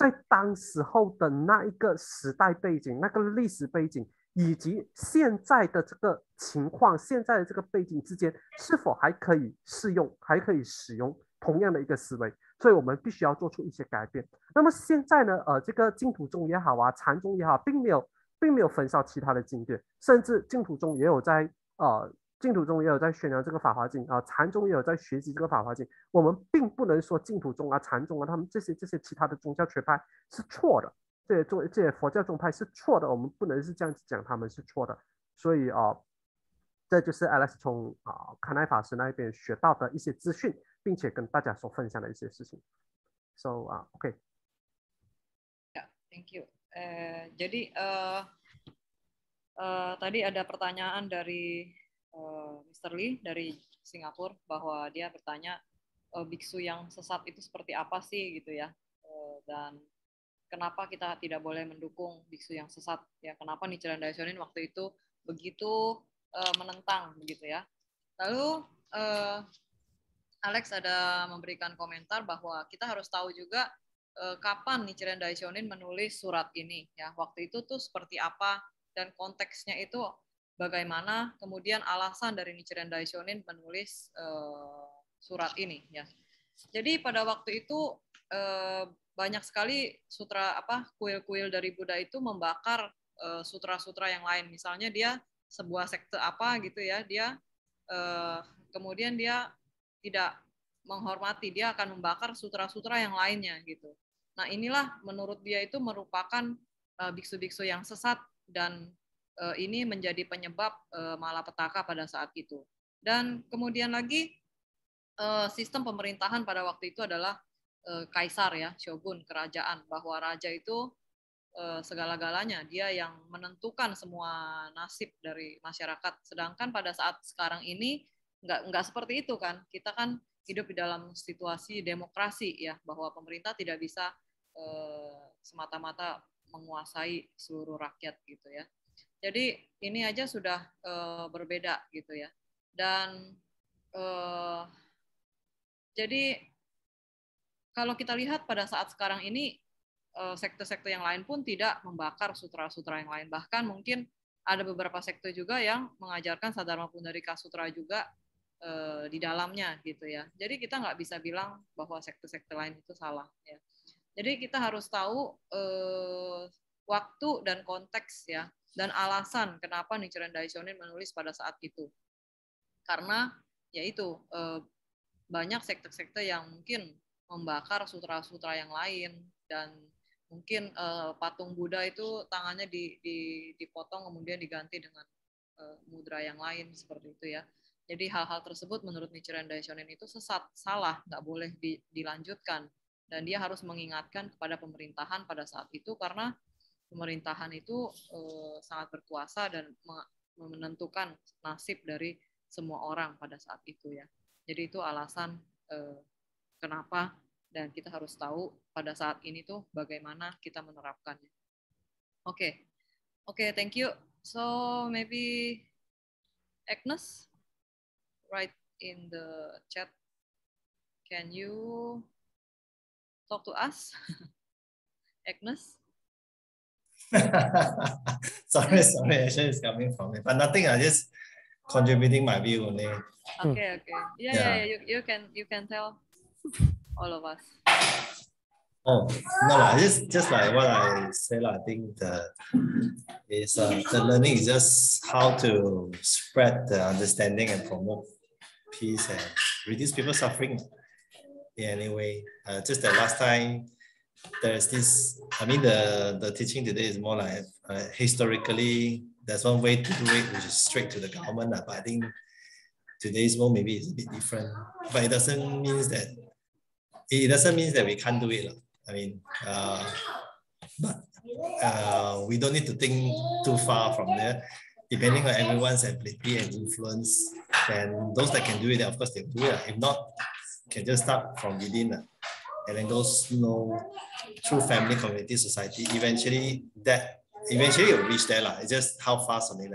在当时候的那一个时代背景、那个历史背景，以及现在的这个情况、现在的这个背景之间，是否还可以适用、还可以使用同样的一个思维？所以我们必须要做出一些改变。那么现在呢，呃，这个净土宗也好啊，禅宗也好，并没有并没有焚烧其他的经典，甚至净土宗也有在呃。净土宗也有在宣扬这个法华经啊，禅宗也有在学习这个法华经。我们并不能说净土宗啊、禅宗啊，他们这些这些其他的宗教学派是错的，这些宗这些佛教宗派是错的，我们不能是这样子讲他们是错的。所以啊、呃，这就是 Alex 从啊康奈法师那边学到的一些资讯，并且跟大家所分享的一些事情。So 啊、uh, ，OK。 Ya, thank you. Eh, jadi uh, uh, tadi ada pertanyaan dari Uh, mister Lee dari Singapura bahwa dia bertanya uh, biksu yang sesat itu seperti apa sih gitu ya, uh, dan kenapa kita tidak boleh mendukung biksu yang sesat ya, kenapa Nichiren Daishonin waktu itu begitu uh, menentang begitu ya. Lalu uh, Alex ada memberikan komentar bahwa kita harus tahu juga uh, kapan Nichiren Daishonin menulis surat ini ya, waktu itu tuh seperti apa dan konteksnya itu bagaimana, kemudian alasan dari Nichiren Daishonin menulis uh, surat ini ya. Jadi pada waktu itu uh, banyak sekali sutra apa kuil-kuil dari Buddha itu membakar uh, sutra-sutra yang lain. Misalnya dia sebuah sekte apa gitu ya, dia uh, kemudian dia tidak menghormati, dia akan membakar sutra-sutra yang lainnya gitu. Nah inilah menurut dia itu merupakan uh, biksu-biksu yang sesat, dan ini menjadi penyebab uh, malapetaka pada saat itu. Dan kemudian lagi uh, sistem pemerintahan pada waktu itu adalah uh, kaisar ya, shogun, kerajaan, bahwa raja itu uh, segala-galanya, dia yang menentukan semua nasib dari masyarakat. Sedangkan pada saat sekarang ini nggak nggak seperti itu kan, kita kan hidup di dalam situasi demokrasi ya, bahwa pemerintah tidak bisa uh, semata-mata menguasai seluruh rakyat gitu ya. Jadi ini aja sudah uh, berbeda gitu ya. Dan uh, jadi kalau kita lihat pada saat sekarang ini uh, sekte-sekte yang lain pun tidak membakar sutra-sutra yang lain. Bahkan mungkin ada beberapa sekte juga yang mengajarkan Sadharma Pundarika Sutra juga uh, di dalamnya gitu ya. Jadi kita nggak bisa bilang bahwa sekte-sekte lain itu salah ya. Jadi kita harus tahu uh, waktu dan konteks ya, dan alasan kenapa Nichiren Daishonin menulis pada saat itu. Karena yaitu banyak sekte-sekte yang mungkin membakar sutra-sutra yang lain, dan mungkin patung Buddha itu tangannya dipotong kemudian diganti dengan mudra yang lain seperti itu ya. Jadi hal-hal tersebut menurut Nichiren Daishonin itu sesat, salah, nggak boleh dilanjutkan, dan dia harus mengingatkan kepada pemerintahan pada saat itu, karena pemerintahan itu eh, sangat berkuasa dan menentukan nasib dari semua orang pada saat itu ya. Jadi itu alasan eh, kenapa, dan kita harus tahu pada saat ini tuh bagaimana kita menerapkannya. Oke, okay. oke, okay, thank you. So maybe Agnes, write in the chat. Can you talk to us, Agnes? sorry, sorry, actually it's coming from me, but nothing. I just contributing my view only. Okay, okay, yeah, yeah, yeah, yeah. You, you can, you can tell all of us. Oh no, la, just just like what I said, I think the is uh, the learning is just how to spread the understanding and promote peace and reduce people's suffering in any way. Uh, just that last time. There's this, I mean, the, the teaching today is more like uh, historically, there's one way to do it, which is straight to the government. Uh, but I think today's world maybe is a bit different. But it doesn't mean that, it doesn't mean that we can't do it. Uh. I mean, uh, but uh, we don't need to think too far from there. Depending on everyone's ability and influence, then those that can do it, of course, they do it. If not, can just start from within. Uh. And then goes, you know, through family, community, society, eventually that, eventually it will reach there. It's just how fast on it.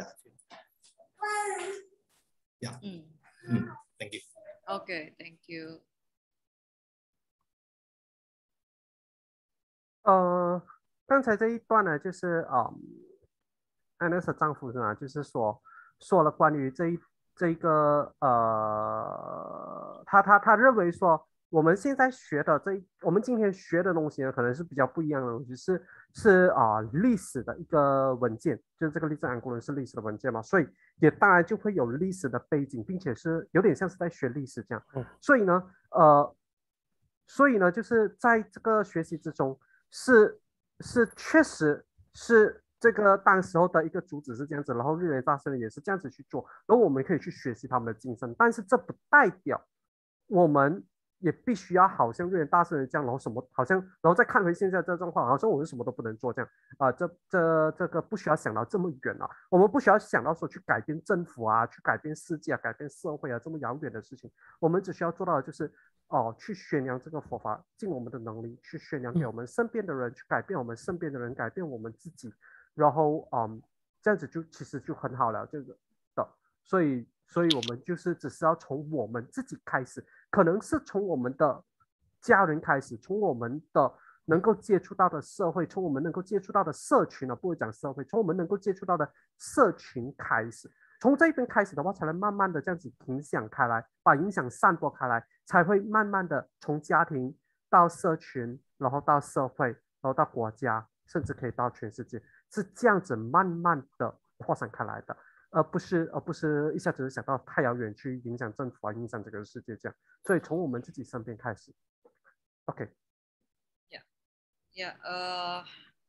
Yeah. Mm. Mm. Thank you. Okay, thank you. 呃，刚才这一段呢，就是啊，安娜的丈夫是吗？就是说说了关于这一这一个呃，他他他认为说，我们现在学的这一，我们今天学的东西呢，可能是比较不一样的东西，是是啊、呃、历史的一个文件，就是这个立正安国论是历史的文件嘛，所以也当然就会有历史的背景，并且是有点像是在学历史这样。 嗯、 所以呢，呃，所以呢，就是在这个学习之中。是是确实是这个当时候的一个主旨是这样子，然后日莲大师也是这样子去做，然后我们可以去学习他们的精神，但是这不代表我们也必须要好像日莲大师这样，然后什么好像，然后再看回现在这状况，好像我们什么都不能做这样啊、呃，这这这个不需要想到这么远啊，我们不需要想到说去改变政府啊，去改变世界啊，改变社会啊这么遥远的事情，我们只需要做到的就是。哦，去宣扬这个佛法，尽我们的能力去宣扬给我们身边的人，去改变我们身边的人，改变我们自己，然后嗯，这样子就其实就很好了，这个的，所以所以我们就是只是要从我们自己开始，可能是从我们的家人开始，从我们的能够接触到的社会，从我们能够接触到的社群呢，不会讲社会，从我们能够接触到的社群开始。从这边开始的话，才能慢慢的这样子影响开来，把影响散播开来，才会慢慢的从家庭到社群，然后到社会，然后到国家，甚至可以到全世界，是这样子慢慢的扩散开来的，而不是而不是一下子想到太遥远去影响政府啊，影响这个世界这样。所以从我们自己身边开始。OK。 Ya, ya. Uh,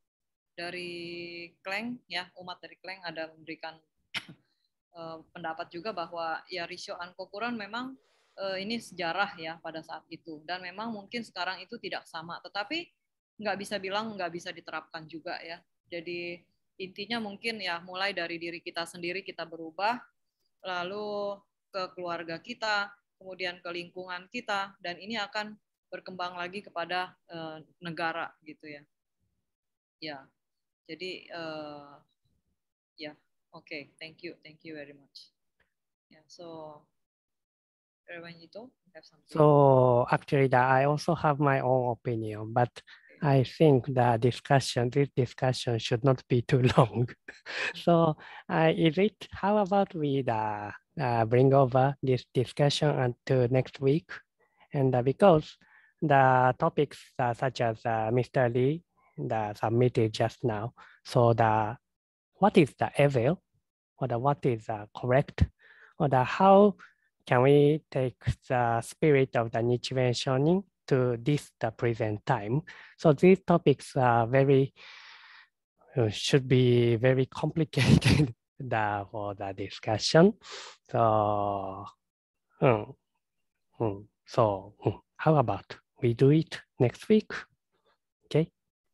dari Kleng ya, umat dari Kleng ada memberikan Uh, pendapat juga bahwa ya Rissho Ankokuron memang uh, ini sejarah ya pada saat itu, dan memang mungkin sekarang itu tidak sama, tetapi nggak bisa bilang nggak bisa diterapkan juga ya. Jadi intinya mungkin ya mulai dari diri kita sendiri kita berubah, lalu ke keluarga kita, kemudian ke lingkungan kita, dan ini akan berkembang lagi kepada uh, negara gitu ya. Ya, jadi uh, ya. Okay, thank you, thank you very much. Yeah, so Reverend Ito, you have something? So actually, that I also have my own opinion, but okay. I think the discussion, this discussion should not be too long. So uh, is it? How about we uh, uh, bring over this discussion until next week? And uh, because the topics uh, such as uh, Mister Lee the submitted just now, so the what is the evil? Or the what is uh, correct, or the how can we take the spirit of the Nichiren Shonin to this the present time. So these topics are very uh, should be very complicated the, for the discussion. So, um, um, so um, how about we do it next week? Okay.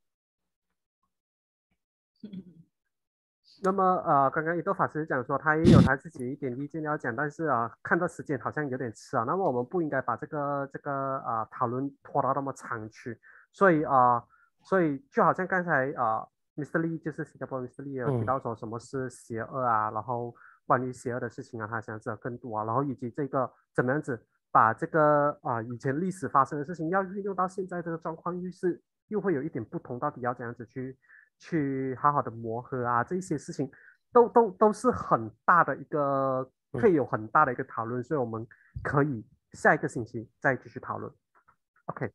那么呃，刚刚一豆法师讲说他也有他自己一点意见要讲，但是啊、呃，看到时间好像有点迟啊，那么我们不应该把这个这个啊、呃、讨论拖到那么长去，所以啊、呃，所以就好像刚才啊、呃、，Mister Lee 就是新加坡 Mister Lee 也有提到说什么是邪恶啊，嗯、然后关于邪恶的事情啊，他想知道更多啊，然后以及这个怎么样子把这个啊、呃、以前历史发生的事情要运用到现在这个状况，又是又会有一点不同，到底要怎样子去。去好好的磨合啊，这些事情都都都是很大的一个，可以有很大的一个讨论，所以我们可以下一个星期再继续讨论。OK。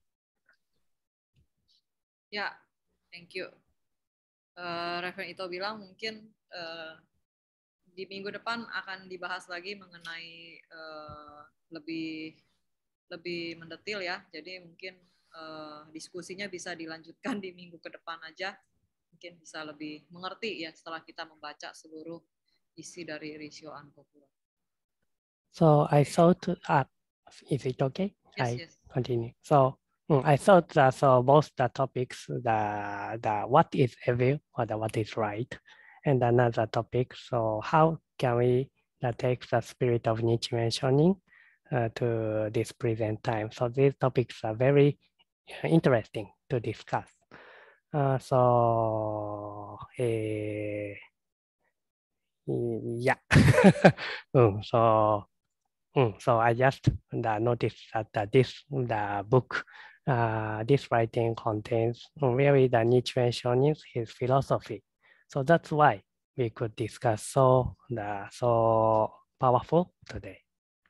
Ya, thank you. Uh, Reverend Ito bilang mungkin uh, di minggu depan akan dibahas lagi mengenai uh, lebih lebih mendetil ya. Jadi mungkin uh, diskusinya bisa dilanjutkan di minggu ke depan aja. Mungkin bisa lebih mengerti ya setelah kita membaca seluruh isi dari Rissho Ankokuron. So I thought, uh, is it okay? Yes, I yes. continue. So um, I thought that so both the topics, the the what is evil or the what is right, and another topic. So how can we uh, take the spirit of Nichiren Shonin uh, to this present time? So these topics are very interesting to discuss. Uh, so, uh, yeah. um, so, um, so I just uh, noticed that uh, this the book uh, this writing contains really the Nichiren Shonin's his philosophy. So that's why we could discuss so the so powerful today.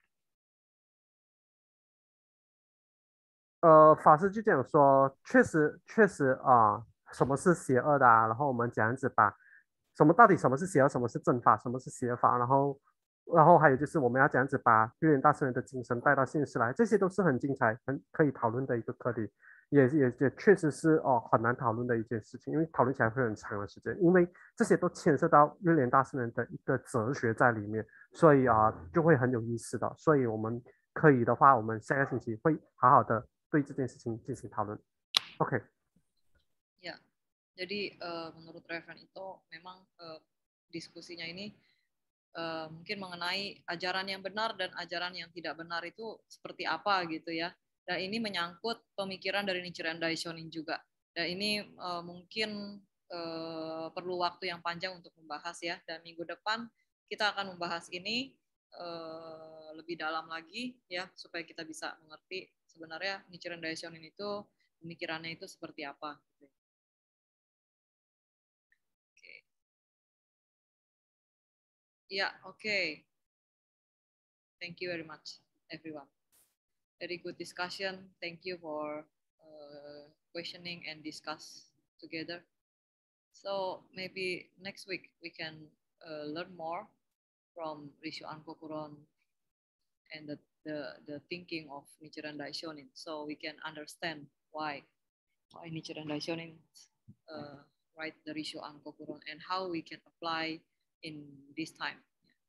呃，法师就讲说，确实确实啊，什么是邪恶的啊？然后我们这样子把什么到底什么是邪恶，什么是正法，什么是邪法，然后然后还有就是我们要这样子把日莲大圣人的精神带到现实来，这些都是很精彩、很可以讨论的一个课题，也也也确实是哦很难讨论的一件事情，因为讨论起来会很长的时间，因为这些都牵涉到日莲大圣人的一个哲学在里面，所以啊就会很有意思的。所以我们可以的话，我们下个星期会好好的对这件事情进行讨论。OK。 Ya, jadi uh, menurut Reverend Ito memang uh, diskusinya ini uh, mungkin mengenai ajaran yang benar dan ajaran yang tidak benar itu seperti apa gitu ya. Dan ini menyangkut pemikiran dari Nichiren Daishonin juga. Dan ini uh, mungkin uh, perlu waktu yang panjang untuk membahas ya. Dan minggu depan kita akan membahas ini uh, lebih dalam lagi ya, supaya kita bisa mengerti sebenarnya Nichiren Daishonin itu pemikirannya itu seperti apa. Oke. Ya, oke. Thank you very much, everyone. Very good discussion. Thank you for uh, questioning and discuss together. So maybe next week we can uh, learn more from Rishoan Kokuron and the, the, the thinking of Nichiren Daishonin, so we can understand why why Nichiren Daishonin uh, write the Rishoan Kokuron and how we can apply in this time.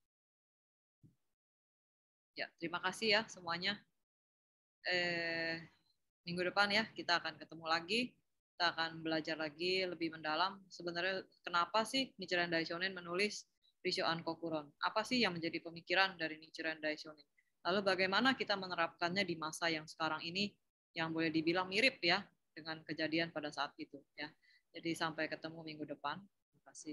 Ya, terima kasih ya semuanya. Eh, minggu depan ya kita akan ketemu lagi, kita akan belajar lagi lebih mendalam sebenarnya kenapa sih Nichiren Daishonin menulis Rishoan Kokuron, apa sih yang menjadi pemikiran dari Nichiren Daishonin, lalu bagaimana kita menerapkannya di masa yang sekarang ini yang boleh dibilang mirip ya dengan kejadian pada saat itu ya. Jadi sampai ketemu minggu depan. Terima kasih.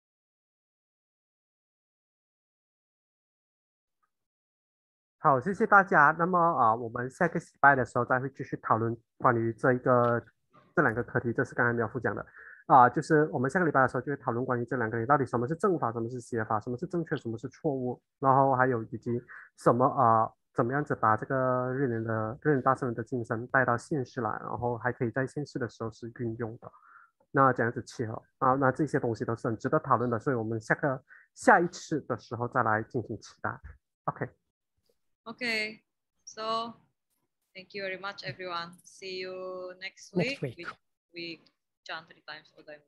好，谢谢大家。那么啊，我们下个礼拜的时候再会继续讨论关于这一个这两个课题，这是刚才苗夫讲的啊，就是我们下个礼拜的时候就会讨论关于这两个题，到底什么是正法，什么是邪法，什么是正确，什么是错误，然后还有以及什么啊，怎么样子把这个日莲的日莲大圣人的精神带到现实来，然后还可以在现实的时候是运用的，那这样子契合啊，那这些东西都是很值得讨论的，所以我们下个下一次的时候再来进行期待。OK。 Okay, so thank you very much, everyone. See you next week. Next week. We, we chant three times.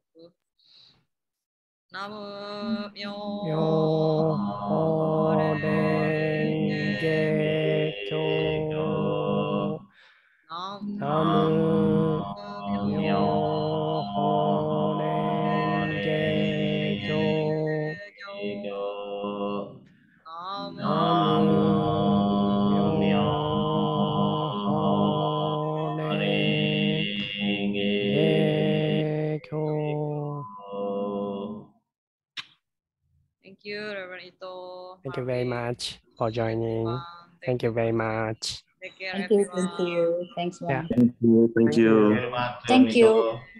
Namo Myoho Renge Kyo. Namo Myoho Renge Kyo. Namo Thank you, Reverend Ito. Thank you very much for joining. Thank, Thank you very much. Take care, Thank you, everyone. thank you. Thanks, Yeah. Mom. Thank you. Thank you. Thank you.